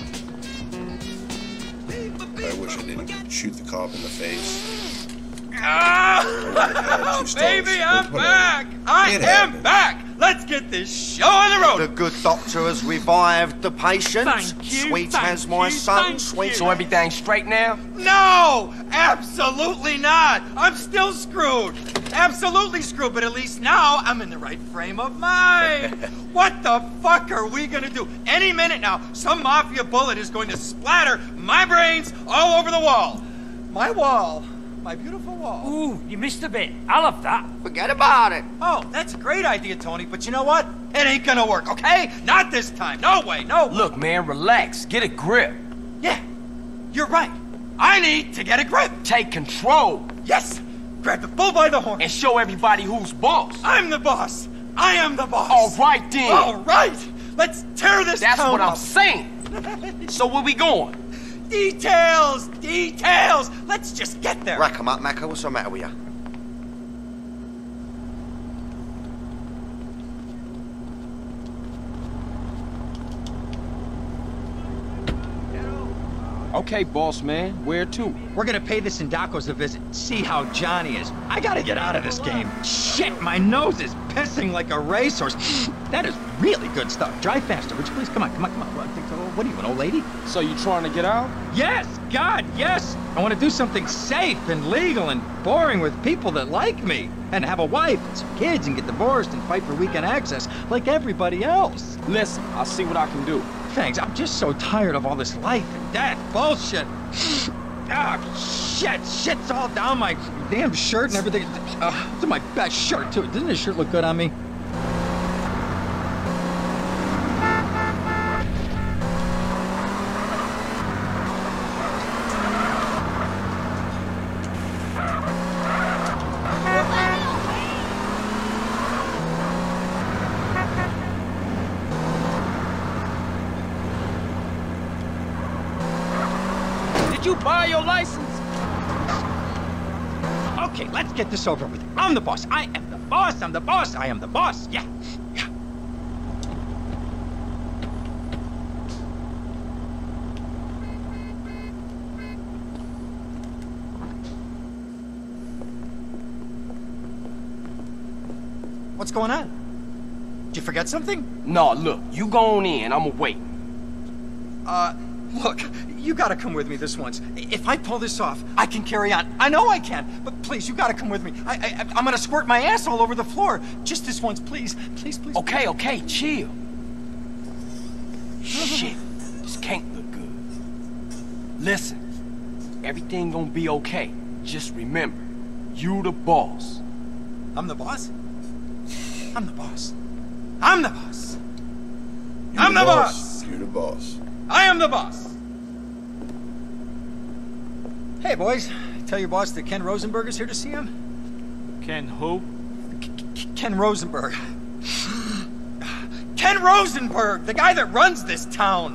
I wish I didn't shoot the cop in the face. Ah! Baby, I'm back! I It am happened. back! Let's get this show on the road! The good doctor has revived the patient. Thank you, Sweet thank as my you, son, thank sweet. So everything's straight now? No! Absolutely not! I'm still screwed! Absolutely screwed, but at least now I'm in the right frame of mind! What the fuck are we gonna do? Any minute now, some mafia bullet is going to splatter my brains all over the wall! My wall. My beautiful wall. Ooh, you missed a bit. I love that. Forget about it. Oh, that's a great idea, Tony, but you know what? It ain't gonna work, okay? Not this time. No way, no way. Look, man, relax. Get a grip. Yeah, you're right. I need to get a grip. Take control. Yes! Grab the bull by the horn. And show everybody who's boss. I'm the boss. I am the boss. All right, then. All right. Let's tear this That's town what I'm up. saying. So where we going? Details! Details! Let's just get there. Rack 'em up, Macca. What's the matter with you? Okay, boss man. Where to? We're gonna pay the Sindacos a visit, see how Johnny is. I gotta get out of this game. Shit, my nose is pissing like a racehorse. That is really good stuff. Drive faster, would you please? Come on, come on, come on. What, what are you, an old lady? So you trying to get out? Yes, God, yes. I want to do something safe and legal and boring with people that like me. And have a wife and some kids and get divorced and fight for weekend access like everybody else. Listen, I'll see what I can do. Thanks, I'm just so tired of all this life and death bullshit. Ah, shit, shit's all down my damn shirt and everything. Uh, it's my best shirt, too. Doesn't this shirt look good on me? Did you buy your license? Okay, let's get this over with. I'm the boss. I am the boss. I'm the boss. I am the boss. Yeah. Yeah. What's going on? Did you forget something? No, look, you go on in. I'ma wait. Uh, look, you gotta come with me this once. If I pull this off, I can carry on. I know I can, but please, you gotta come with me. I, I, I'm gonna squirt my ass all over the floor. Just this once, please. Please, please. Okay, okay, chill. Shit, this can't look good. Listen, everything gonna be okay. Just remember, you the boss. I'm the boss? I'm the boss. I'm the boss. You're I'm the boss. boss. You're the boss. I am the boss. Hey, boys. Tell your boss that Ken Rosenberg is here to see him. Ken who? Ken Rosenberg. Ken Rosenberg, the guy that runs this town.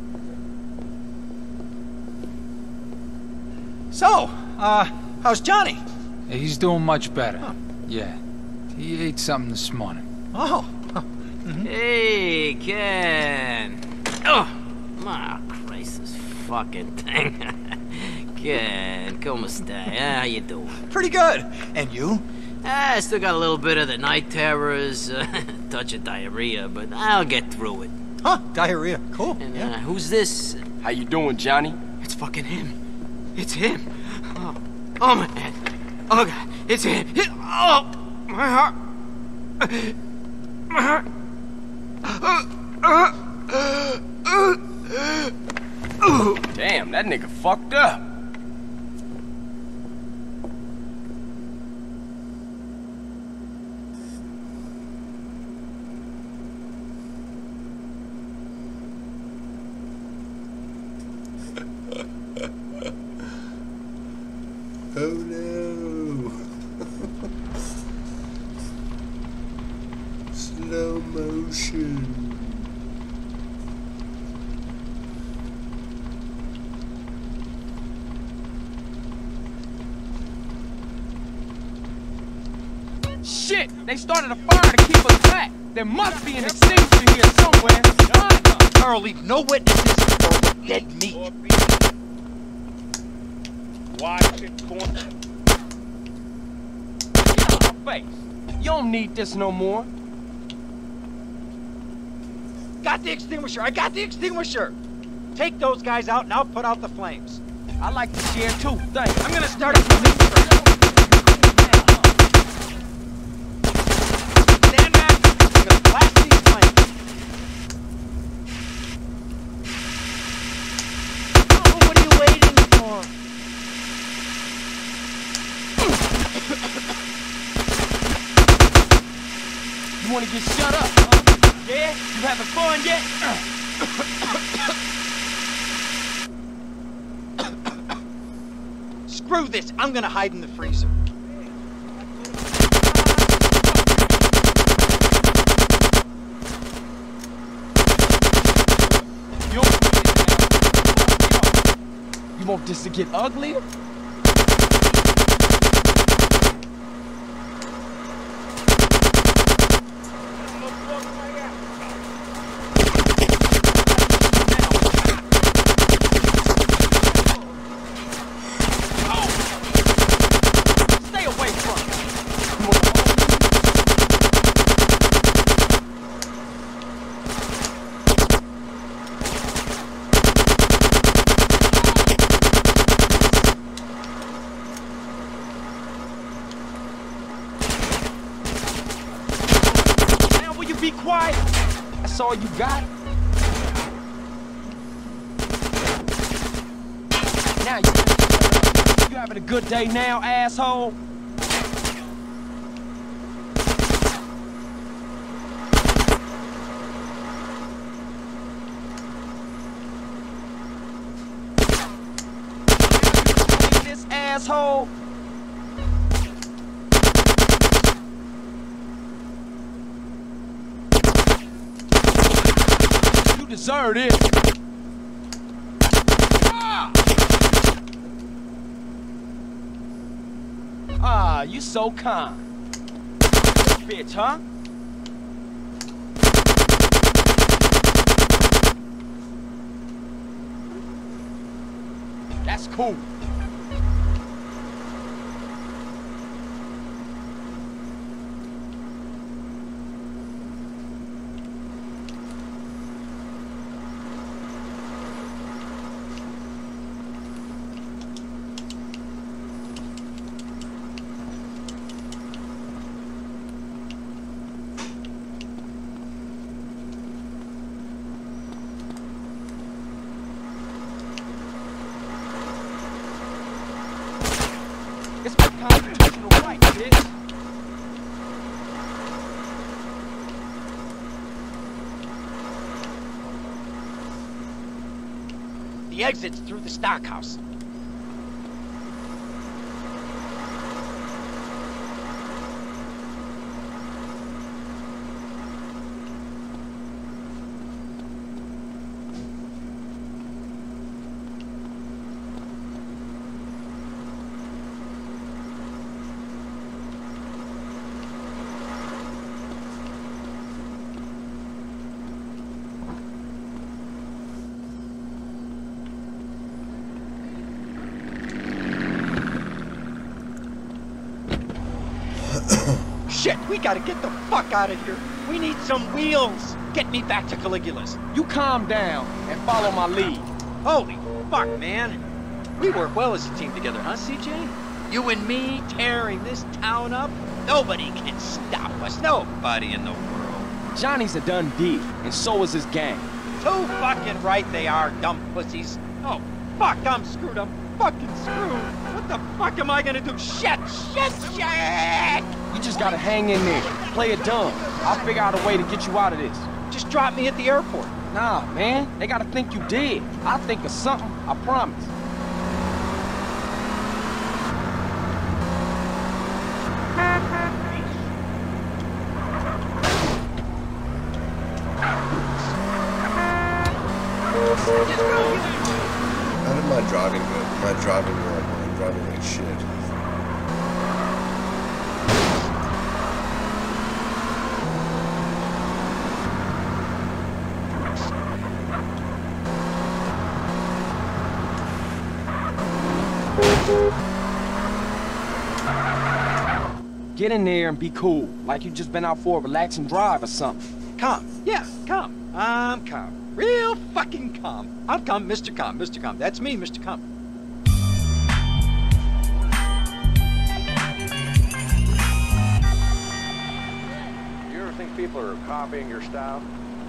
So, uh, how's Johnny? He's doing much better. Oh. Yeah. He ate something this morning. Oh. Mm-hmm. Hey, Ken. Oh, my Christ, this fucking thing. Ken, como stai? How you doing? Pretty good. And you? Ah, I still got a little bit of the night terrors, uh, touch of diarrhea, but I'll get through it. Huh, diarrhea. Cool. And yeah. uh, who's this? How you doing, Johnny? It's fucking him. It's him. Oh, oh my head. Oh, God. It's him. It, oh, my heart. My heart. Damn, that nigga fucked up. Oh no. Slow motion. Shit! They started a fire to keep us back. There must be an extinguisher here somewhere. Carl, leave no witnesses or we're dead meat. Watch it, corner. Get out of my face. You don't need this no more. Got the extinguisher. I got the extinguisher. Take those guys out and I'll put out the flames. I like to share too. Thanks. I'm gonna start it from me first. Stand back. I'm gonna blast these flames. Oh, what are you waiting for? You wanna get shut up, huh? Yeah? You having fun yet? Screw this. I'm gonna hide in the freezer. You want this to get uglier? be quiet? That's all you got? Now you, you having a good day now, asshole? This asshole. You deserve it. Ah, you so kind. Bitch, huh? That's cool. It's my constitutional right, bitch. The exit's through the stockhouse. Shit, we gotta get the fuck out of here. We need some wheels. Get me back to Caligula's. You calm down and follow my lead. Holy fuck, man. We work well as a team together, huh, C J? You and me tearing this town up? Nobody can stop us. Nobody in the world. Johnny's a done deal, and so is his gang. Too fucking right they are, dumb pussies. Oh, fuck, I'm screwed. I'm fucking screwed. What the fuck am I gonna do? Shit, shit, shit! You just gotta hang in there. Play it dumb. I'll figure out a way to get you out of this. Just drop me at the airport. Nah, man. They gotta think you dead. I'll think of something. I promise. How did my driving go? My driving go? I'm driving like shit. Get in there and be cool, like you just been out for a relaxing drive or something. Calm. Yeah, calm. I'm calm. Real fucking calm. I'm calm, Mister Calm, Mister Calm. That's me, Mister Calm. You ever think people are copying your style?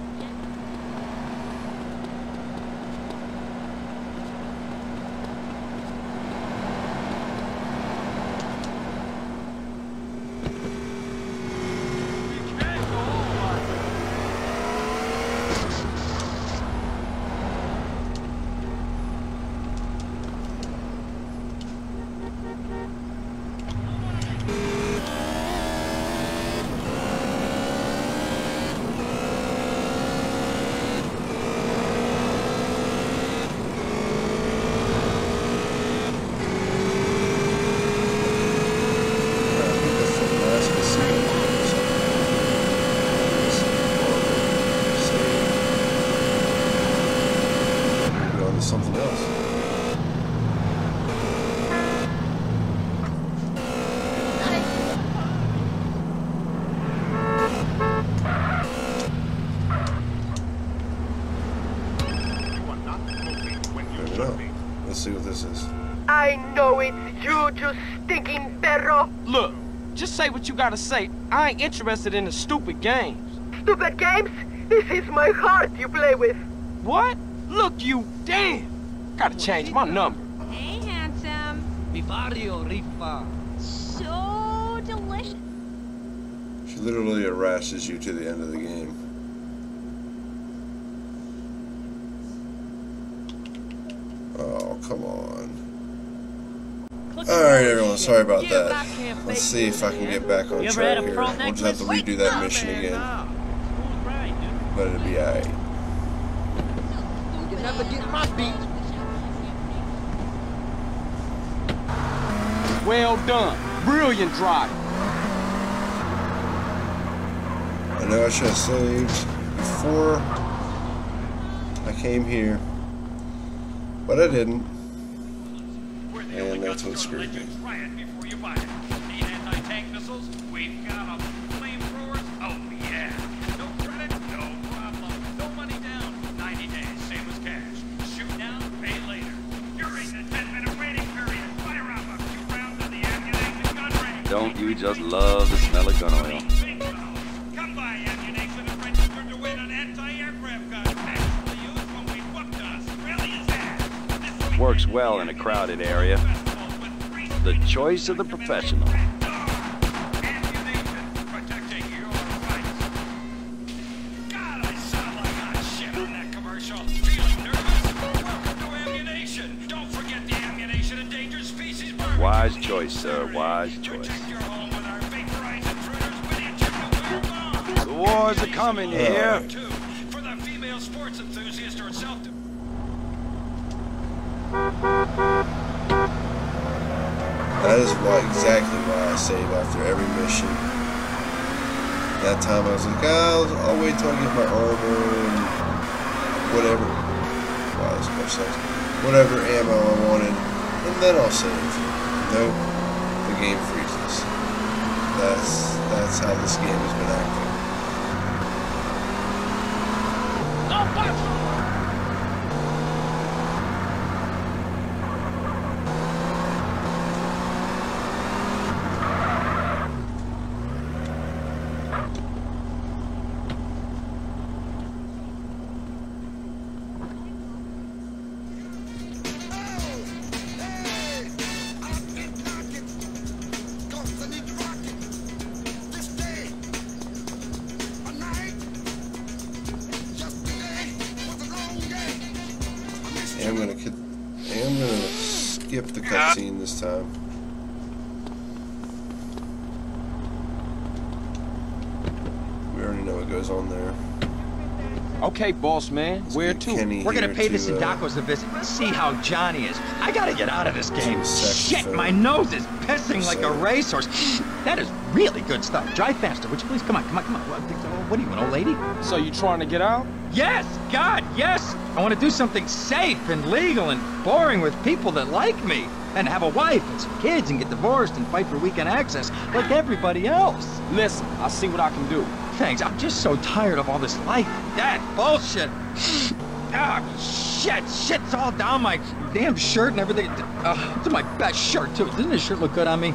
Something else. Let's see what this is. I know it's you, you stinking perro. Look, just say what you gotta say. I ain't interested in the stupid games. stupid games? This is my heart you play with. What? Look, you damn! Gotta change my number. Hey, handsome. Mi barrio rifa. So delicious. She literally harasses you to the end of the game. Oh, come on. Alright, everyone, sorry about that. Let's see if I can get back on track here. We'll just have to redo that mission again. But it'll be alright. You never get my beat. Well done. Brilliant drive. I know I should have saved before I came here, but I didn't. And that's what screwed me. Don't you just love the smell of gun oil? Works well in a crowded area. The choice of the professional. Wise choice, sir. Wise choice. The wars are coming here. For the female sports enthusiast or self. That is why exactly why I save after every mission. That time I was like, oh, I'll, I'll wait till I get my armor and whatever. Wow, this much sense. Whatever ammo I wanted, and then I'll save. Nope, the game freezes. That's that's how this game has been acting. I'm gonna, I'm gonna skip the cutscene this time. We already know what goes on there. Okay, boss man. Let's Where get to? Kenny We're gonna here pay the to, uh, Sindacos a visit. See how Johnny is. I gotta get out of this game. Shit, saxophone. my nose is pissing like a So- racehorse. That is really good stuff. Drive faster, would you please? Come on, come on, come on. What, what are you, an old lady? So you trying to get out? Yes, God, yes. I want to do something safe and legal and boring with people that like me. And have a wife and some kids and get divorced and fight for weekend access like everybody else. Listen, I'll see what I can do. Thanks, I'm just so tired of all this life. That bullshit. Ah, shit, shit's all down my damn shirt and everything. Uh, it's my best shirt, too. Doesn't this shirt look good on me?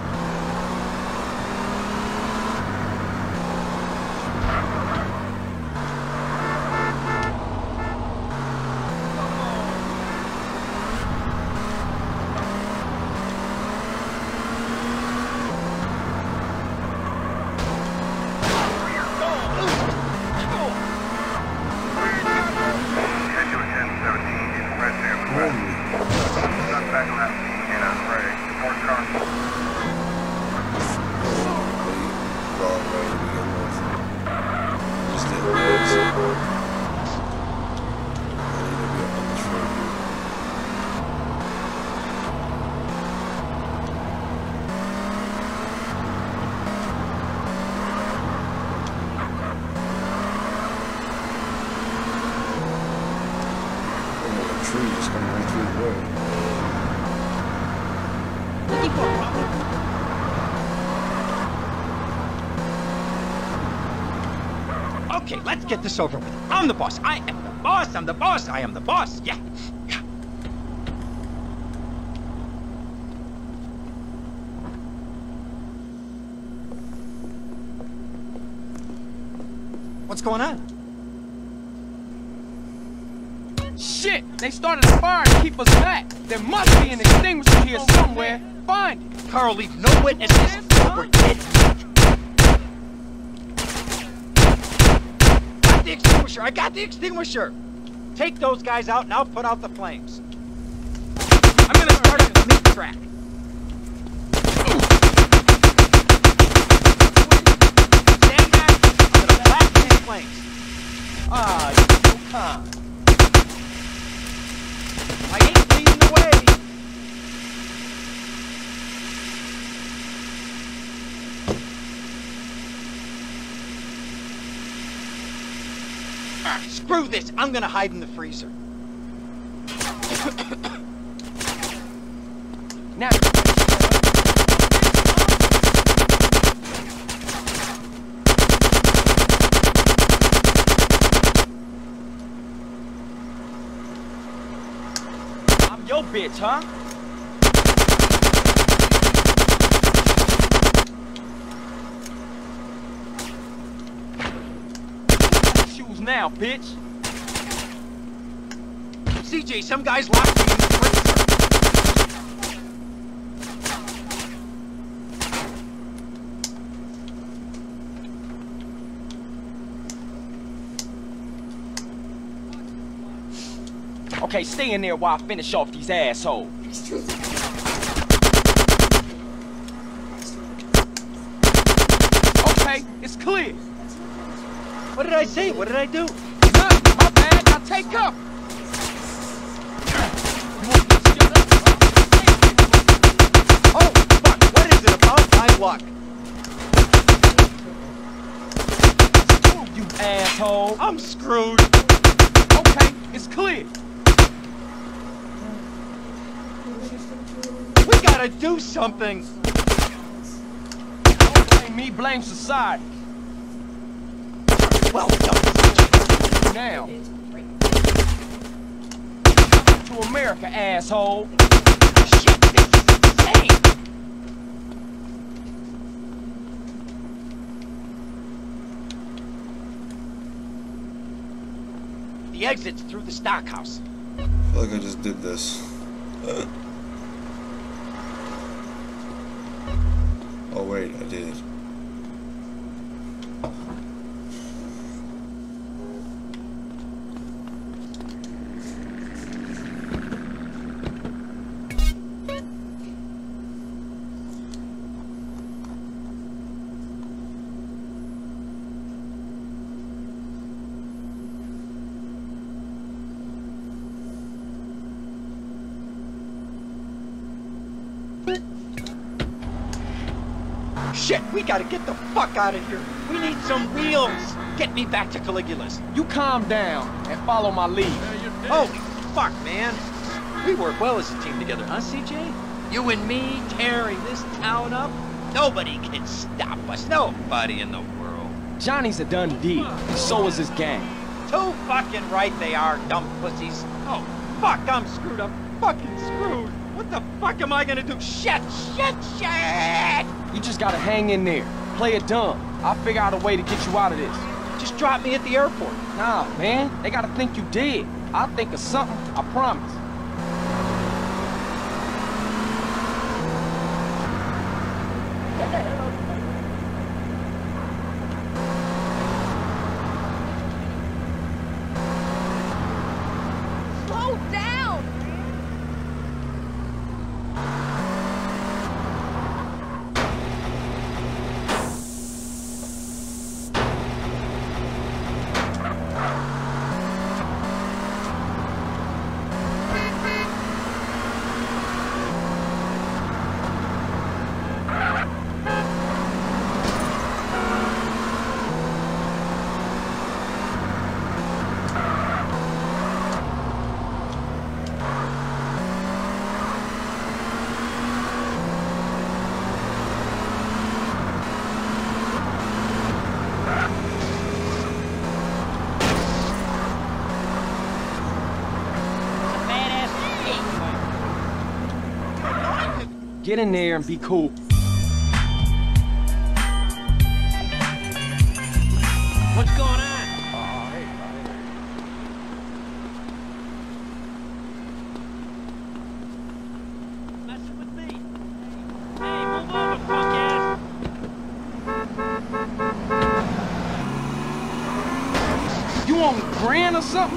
Trees coming right through the road. Okay, let's get this over with. I'm the boss. I am the boss. I'm the boss. I am the boss. Yeah. Yeah. What's going on? Shit! They started a fire to keep us back. There must be an extinguisher here somewhere. Find it. Carl, leave no witnesses. We're dead. Got the extinguisher. I got the extinguisher. Take those guys out and I'll put out the flames. I'm gonna start up the meat track. Stand back. I'm gonna blast these flames. Ah, you're so kind. I ain't leading the way. Ah, screw this. I'm gonna hide in the freezer. Now. I'm your bitch, huh? Shoes now, bitch. C J, some guys locked me in the freezer. Okay, stay in there while I finish off these assholes. Okay, it's clear. What did I say? What did I do? Nothing, my bad. Now take up. Oh, fuck. What is it about my luck? You asshole. I'm screwed. Okay, it's clear. We gotta do something. Don't blame me, blame society. Well done. Now. To America, asshole. Shit, this is insane. The exit's through the stockhouse. I feel like I just did this. Uh. Oh wait, I did. Shit, we gotta get the fuck out of here. We need some wheels. Get me back to Caligula's. You calm down and follow my lead. Holy fuck, man. We work well as a team together, huh, C J? You and me tearing this town up? Nobody can stop us. Nobody in the world. Johnny's a done deal, and so is his gang. Too fucking right they are, dumb pussies. Oh, fuck, I'm screwed. I'm fucking screwed. What the fuck am I gonna do? Shit, shit, shit! You just gotta hang in there. Play it dumb. I'll figure out a way to get you out of this. Just drop me at the airport. Nah, man. They gotta think you dead. I'll think of something, I promise. Slow down! Get in there and be cool. What's going on? on Grant or something?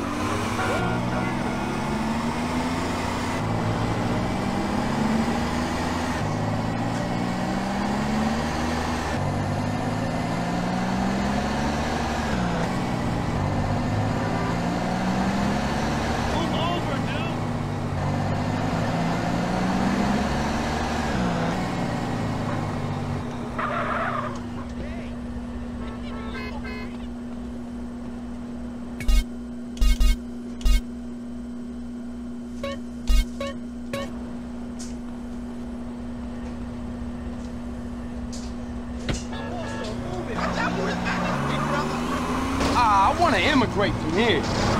I want to immigrate from here.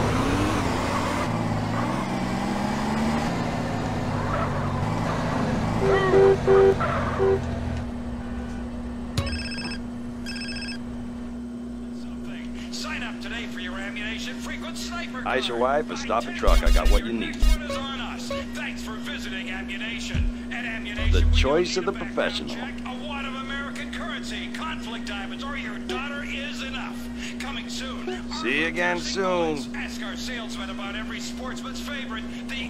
Sign up today for your ammunition. Frequent sniper. Ice your wife or stop a truck. I got what you need. Thanks for visiting Ammunition. At Ammunition, The choice of the professional. a wad of American currency, conflict diamonds, or your daughter is enough. Coming soon. See you again soon. Ask our salesman about every sportsman's favorite, the...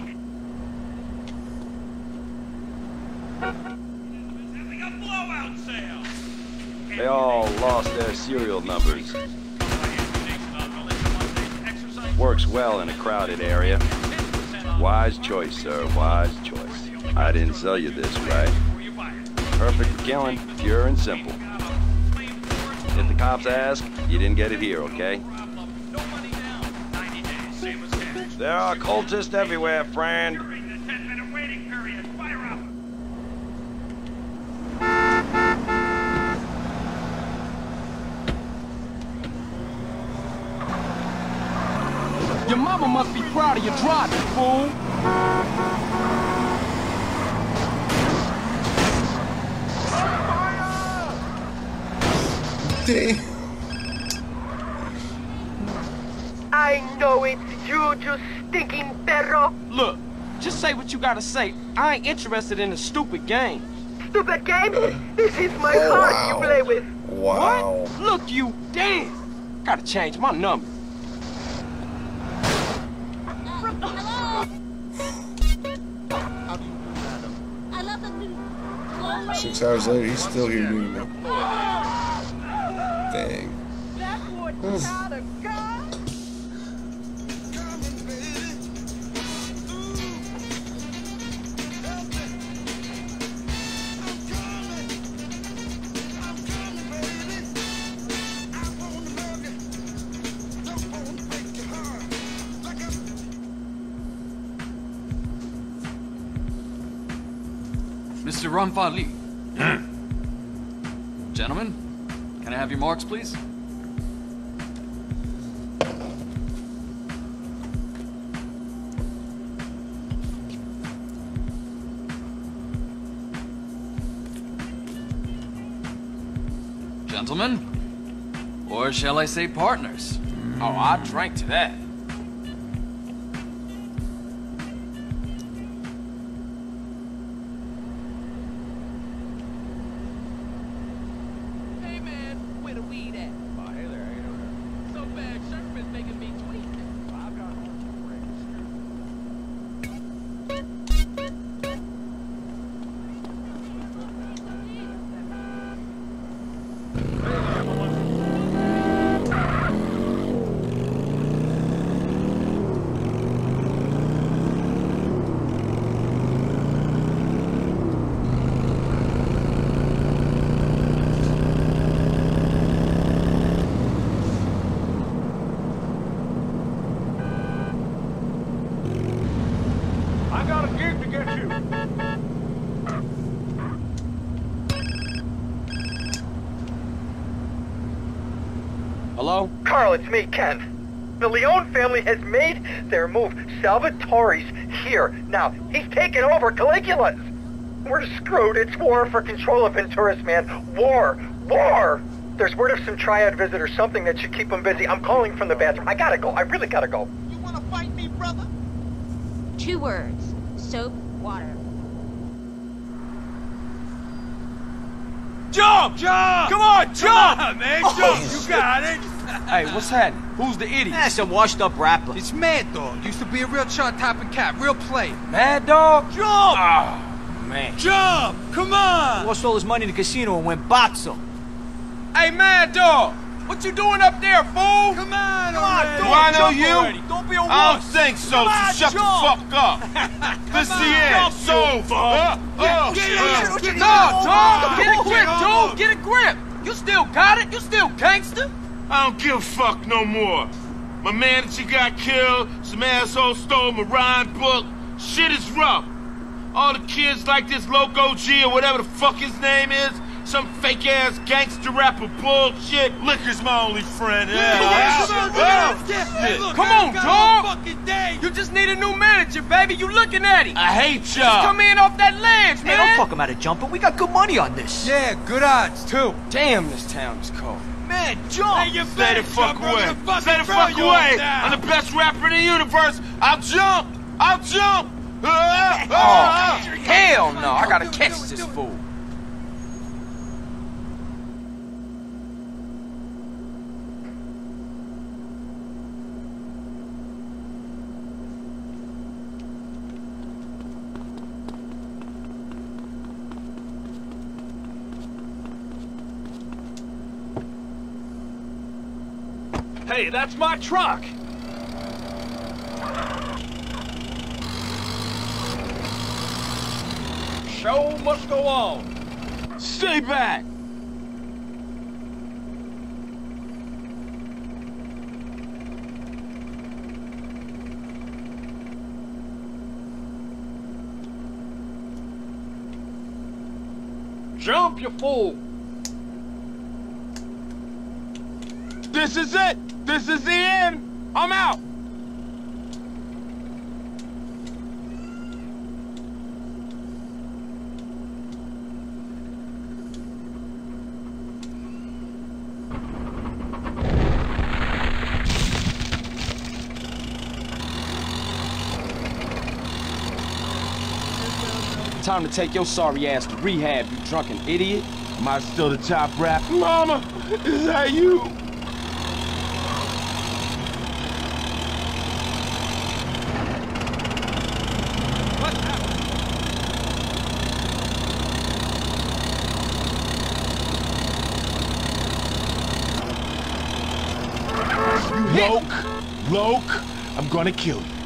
Having a blowout sale. They all lost their serial numbers. Works well in a crowded area. Wise choice, sir. Wise choice. I didn't sell you this, right? Perfect for killing, pure and simple. If the cops ask, you didn't get it here, okay? There are cultists everywhere, friend. Your mama must be proud of your driving, fool. I know it's you, you stinking perro. Look, just say what you gotta say. I ain't interested in a stupid game. Stupid game? This is my Oh, heart wow. you play with. Wow. What? Look, you damn. Gotta change my number. Six hours later, he's still here doing it. Dang. Mister Ramfali. Gentlemen, can I have your marks, please? Gentlemen, or shall I say partners? Oh, I drank to that. Hey man, where the weed at? Oh, hey there, how you doing? So bad, Sherman's making me tweet. I've got I got a gig to get you. Hello? Carl, it's me, Ken. The Leone family has made their move. Salvatore's here. Now, he's taken over Caligula's. We're screwed. It's war for control of Venturas, man. War. War! There's word of some triad visitor, something that should keep them busy. I'm calling from the bathroom. I gotta go. I really gotta go. You wanna fight me, brother? Two words. Soap, water. Jump! Jump! Come on, jump! Come on, man, Oh, jump! You shit. got it! Hey, what's happening? Who's the idiot? That's a washed-up rapper. It's Mad Dog. Used to be a real chart-topping cat, real player. Mad Dog? Jump! Oh, man. Jump! Come on! Lost all his money in the casino and went boxer. Hey, Mad Dog! What you doing up there, fool? Come on, Come on, already. do I know jump you? already. Don't be a wuss. I don't think so, Come so on, shut the jump. fuck up. This is the end. It's over. Uh, oh, Get shit. it, Get it. Dog, dog, Get get a it. grip, dude. Get a grip. You still got it. You still gangster. I don't give a fuck no more. My manager got killed, some asshole stole my rhyme book. Shit is rough. All the kids like this Loco G or whatever the fuck his name is, some fake-ass gangster rapper bullshit. Liquor's my only friend. Yeah, yeah. Come on, Well, Hey, shit. Come on, dog. You just need a new manager, baby. You looking at him. I hate Just y'all. come in off that ledge, Hey, man. don't talk him out of jumping. We got good money on this. Yeah, good odds, too. Damn, this town is cold. Man, jump! Hey, you Stay the fuck away. Stay the fuck away. I'm the best rapper in the universe. I'll jump. I'll jump. Ah, Oh, ah, ah. hell no. I gotta catch this fool. Hey, that's my truck! Show must go on. Stay back. Jump, you fool! This is it. This is the end. I'm out. Time to take your sorry ass to rehab, you drunken idiot. Am I still the top rap? Mama, is that you? Loke, Loke, I'm gonna kill you.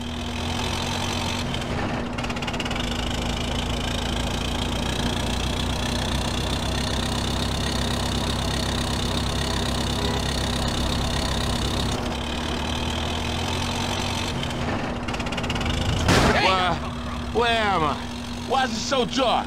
Where, where am I? Why is it so dark?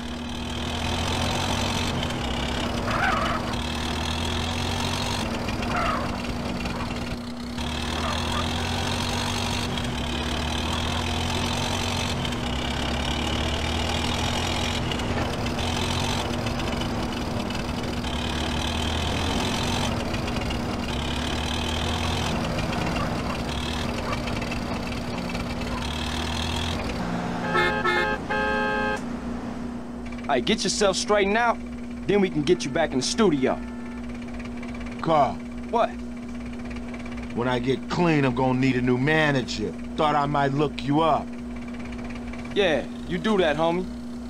Hey, get yourself straightened out, then we can get you back in the studio. Carl. What? When I get clean, I'm gonna need a new manager. Thought I might look you up. Yeah, you do that, homie.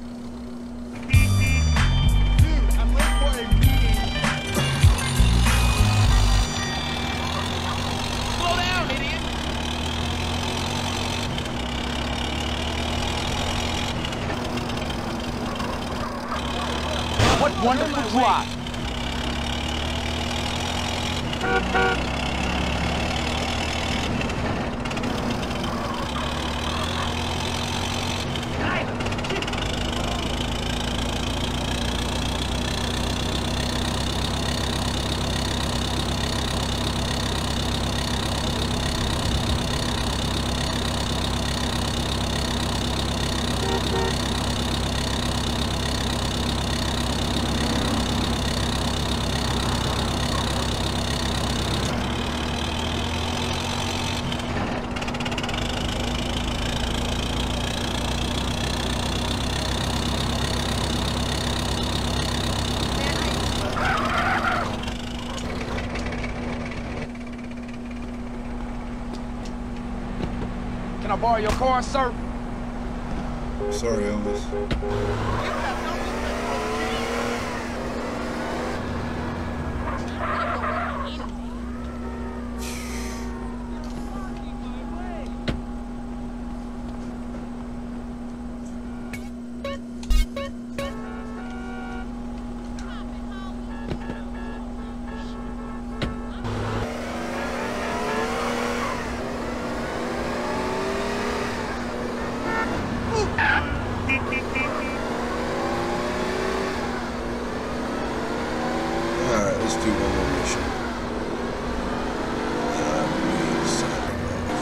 Slow down, idiot! What wonderful drive. Can I borrow your car, sir? Sorry, Elvis. Alright, let's do one more mission. Uh, we signing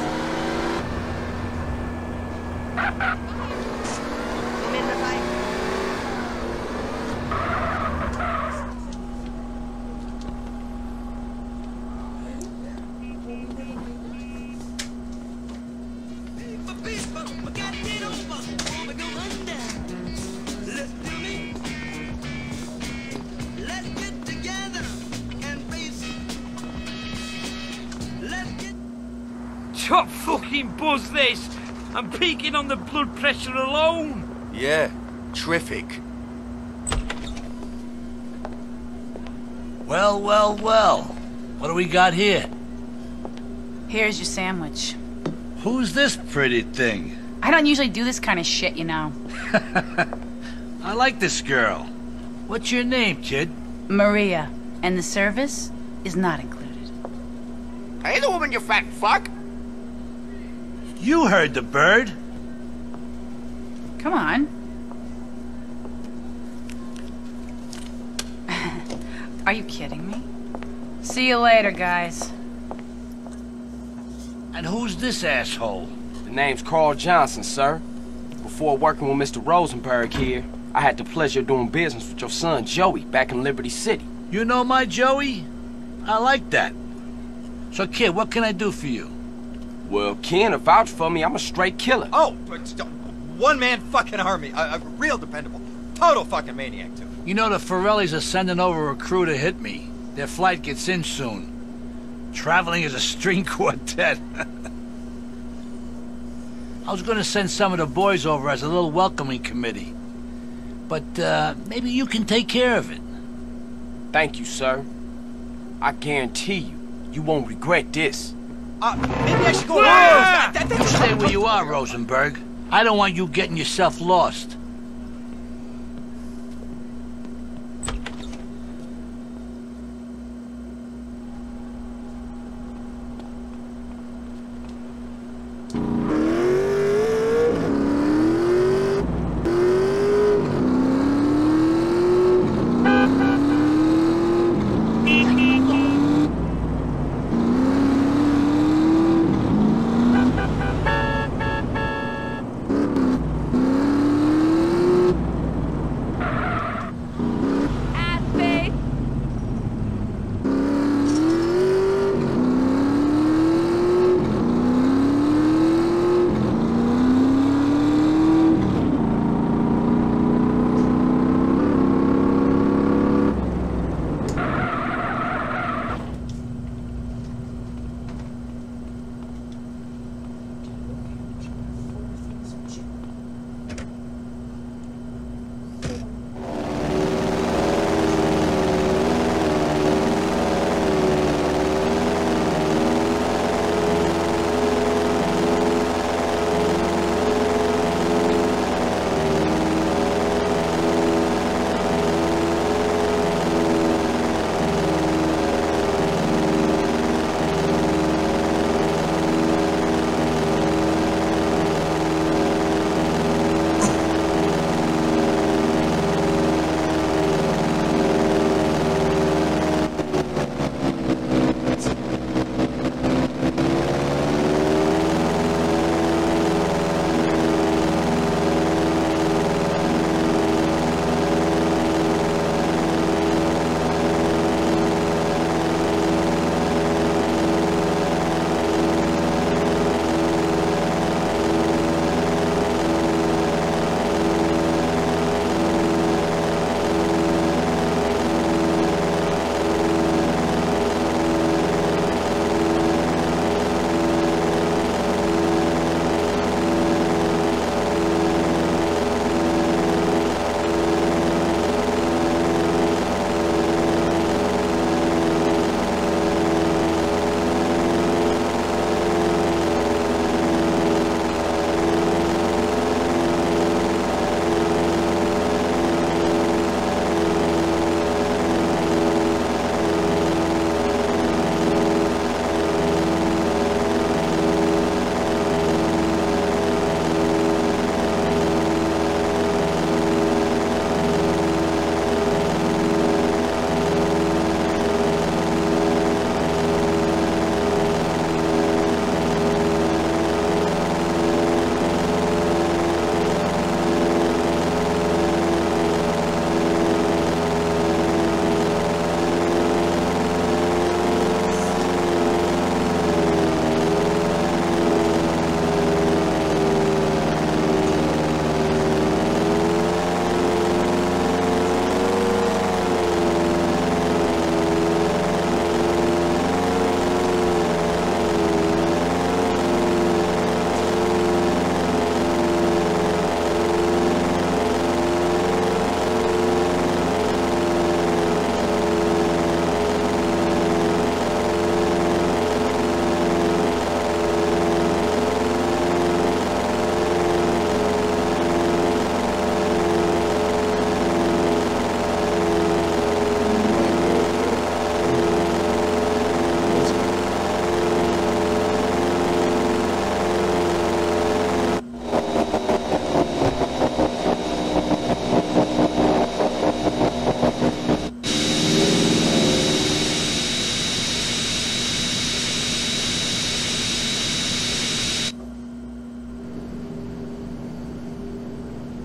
Top fucking buzz this! I'm peaking on the blood pressure alone! Yeah, terrific. Well, well, well. What do we got here? Here's your sandwich. Who's this pretty thing? I don't usually do this kind of shit, you know. I like this girl. What's your name, kid? Maria. And the service is not included. Hey, the woman, you fat fuck! You heard the bird. Come on. Are you kidding me? See you later, guys. And who's this asshole? The name's Carl Johnson, sir. Before working with Mister Rosenberg here, I had the pleasure of doing business with your son, Joey, back in Liberty City. You know my Joey? I like that. So, kid, what can I do for you? Well, Ken, to vouch for me, I'm a straight killer. Oh, but one-man fucking army. A, a real dependable. Total fucking maniac, too. You know the Forellis are sending over a crew to hit me. Their flight gets in soon. Traveling as a string quartet. I was gonna send some of the boys over as a little welcoming committee. But, uh, maybe you can take care of it. Thank you, sir. I guarantee you, you won't regret this. Uh, maybe I should go... Ah! That, that, you stay where you are, Rosenberg. I don't want you getting yourself lost.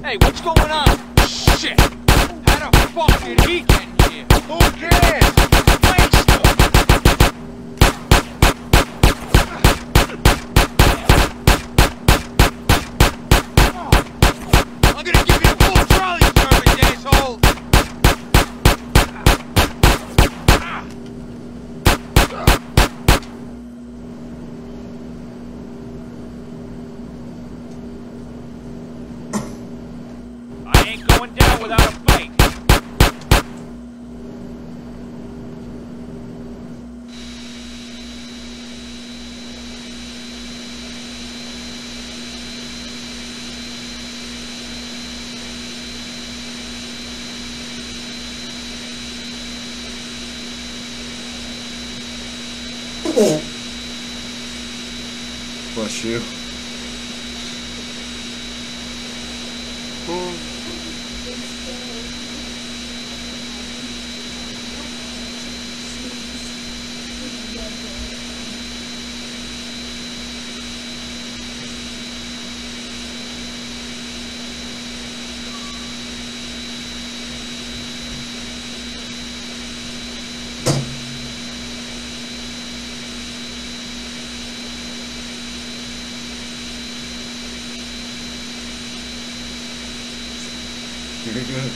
Hey, what's going on? Shit! How the fuck did he get in here? Who cares? Waste him! I'm gonna give you full trolley service, asshole! I ain't going down without a fight. Bless you. Very good.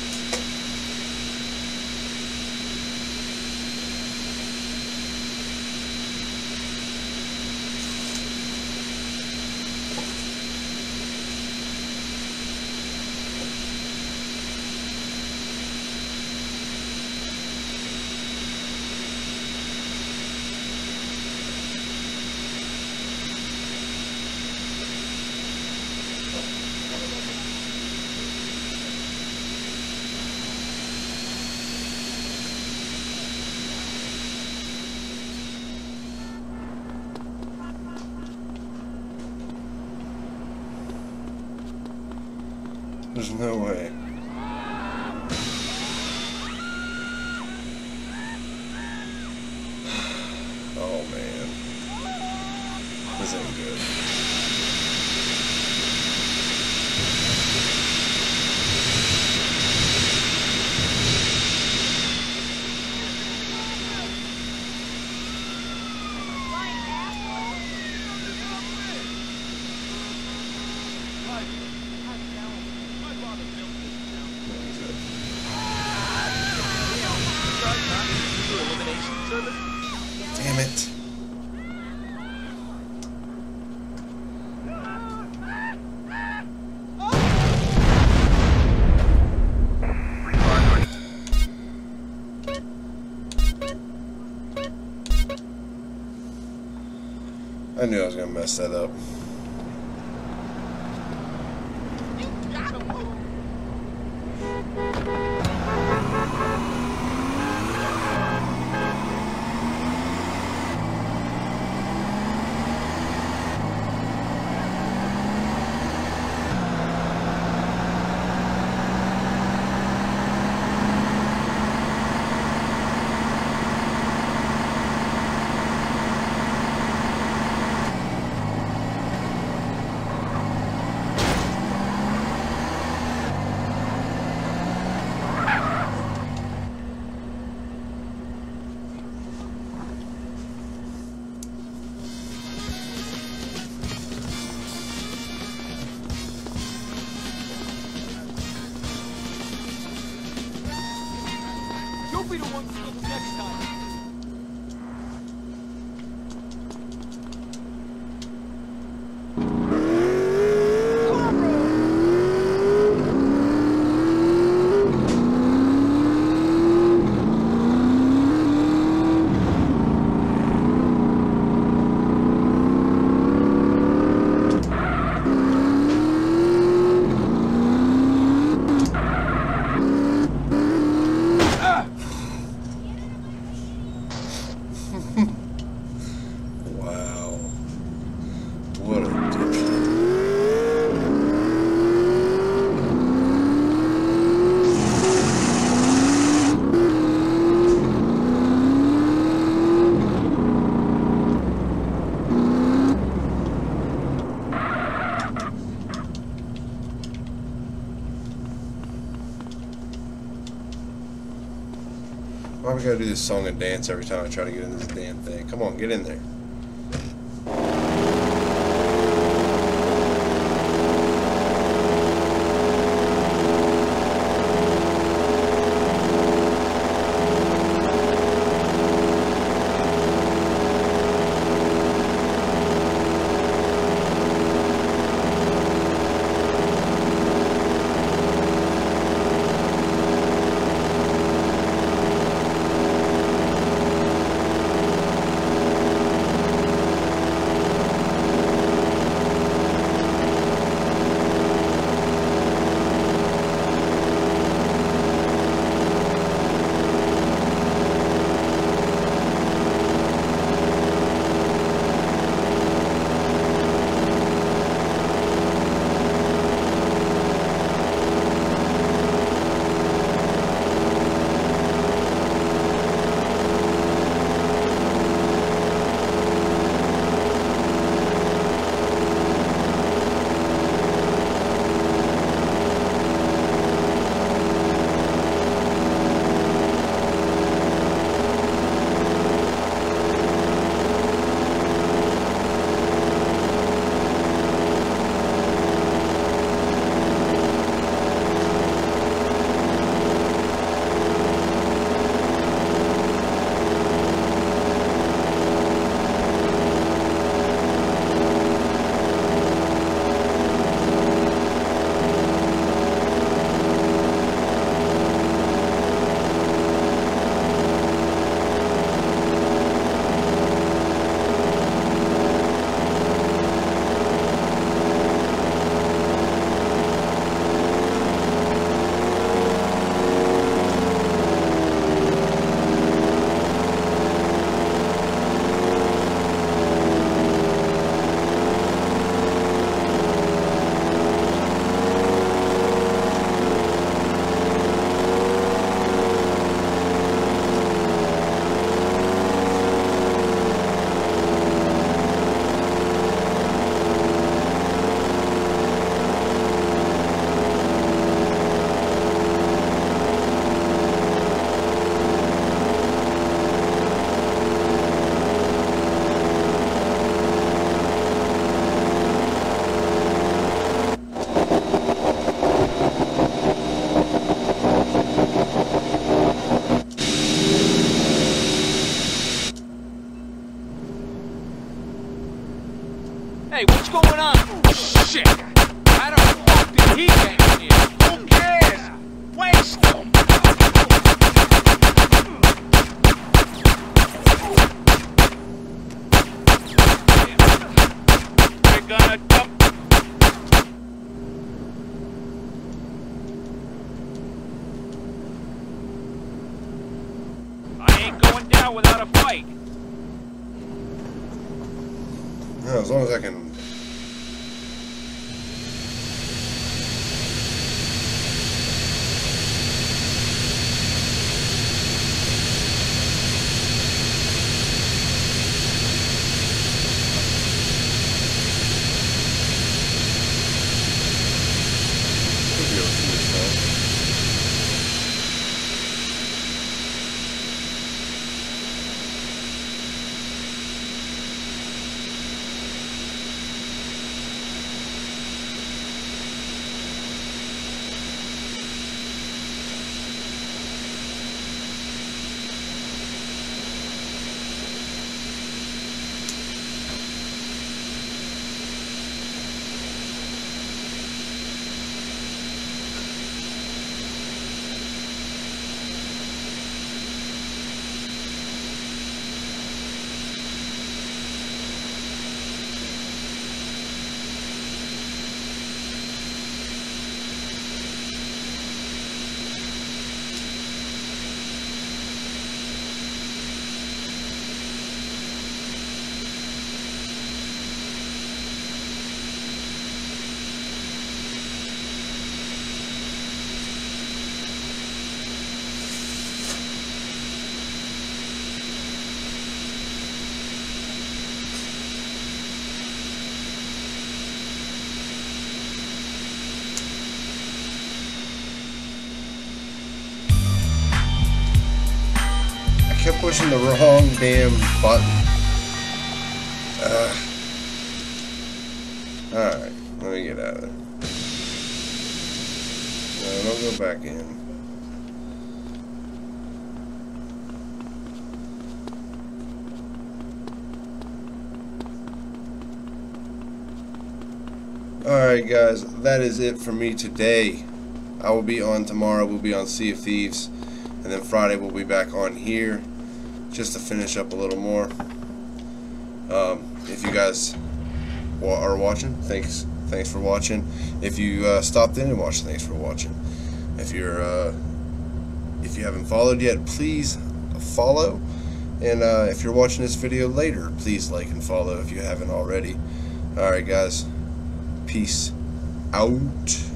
There's no way. Oh man. This ain't good. Damn it. I knew I was gonna mess that up. You'll be the one to look next time. Why we gotta do this song and dance every time I try to get in this damn thing? Come on, get in there. Hey, what's going on? Shit! How the fuck did he get in here? Who cares? Waste him! We're gonna dump. I ain't going down without a fight. No, as long as I can. Should be able to see this now. kept pushing the wrong damn button. Uh. Alright, let me get out of there. No, don't go back in. Alright guys, that is it for me today. I will be on tomorrow, we'll be on Sea of Thieves, and then Friday we'll be back on here just to finish up a little more. Um, if you guys wa are watching, thanks thanks for watching. If you uh, stopped in and watched, thanks for watching. If you're uh, if you haven't followed yet, please follow. And uh, if you're watching this video later, please like and follow if you haven't already. Alright guys, peace out.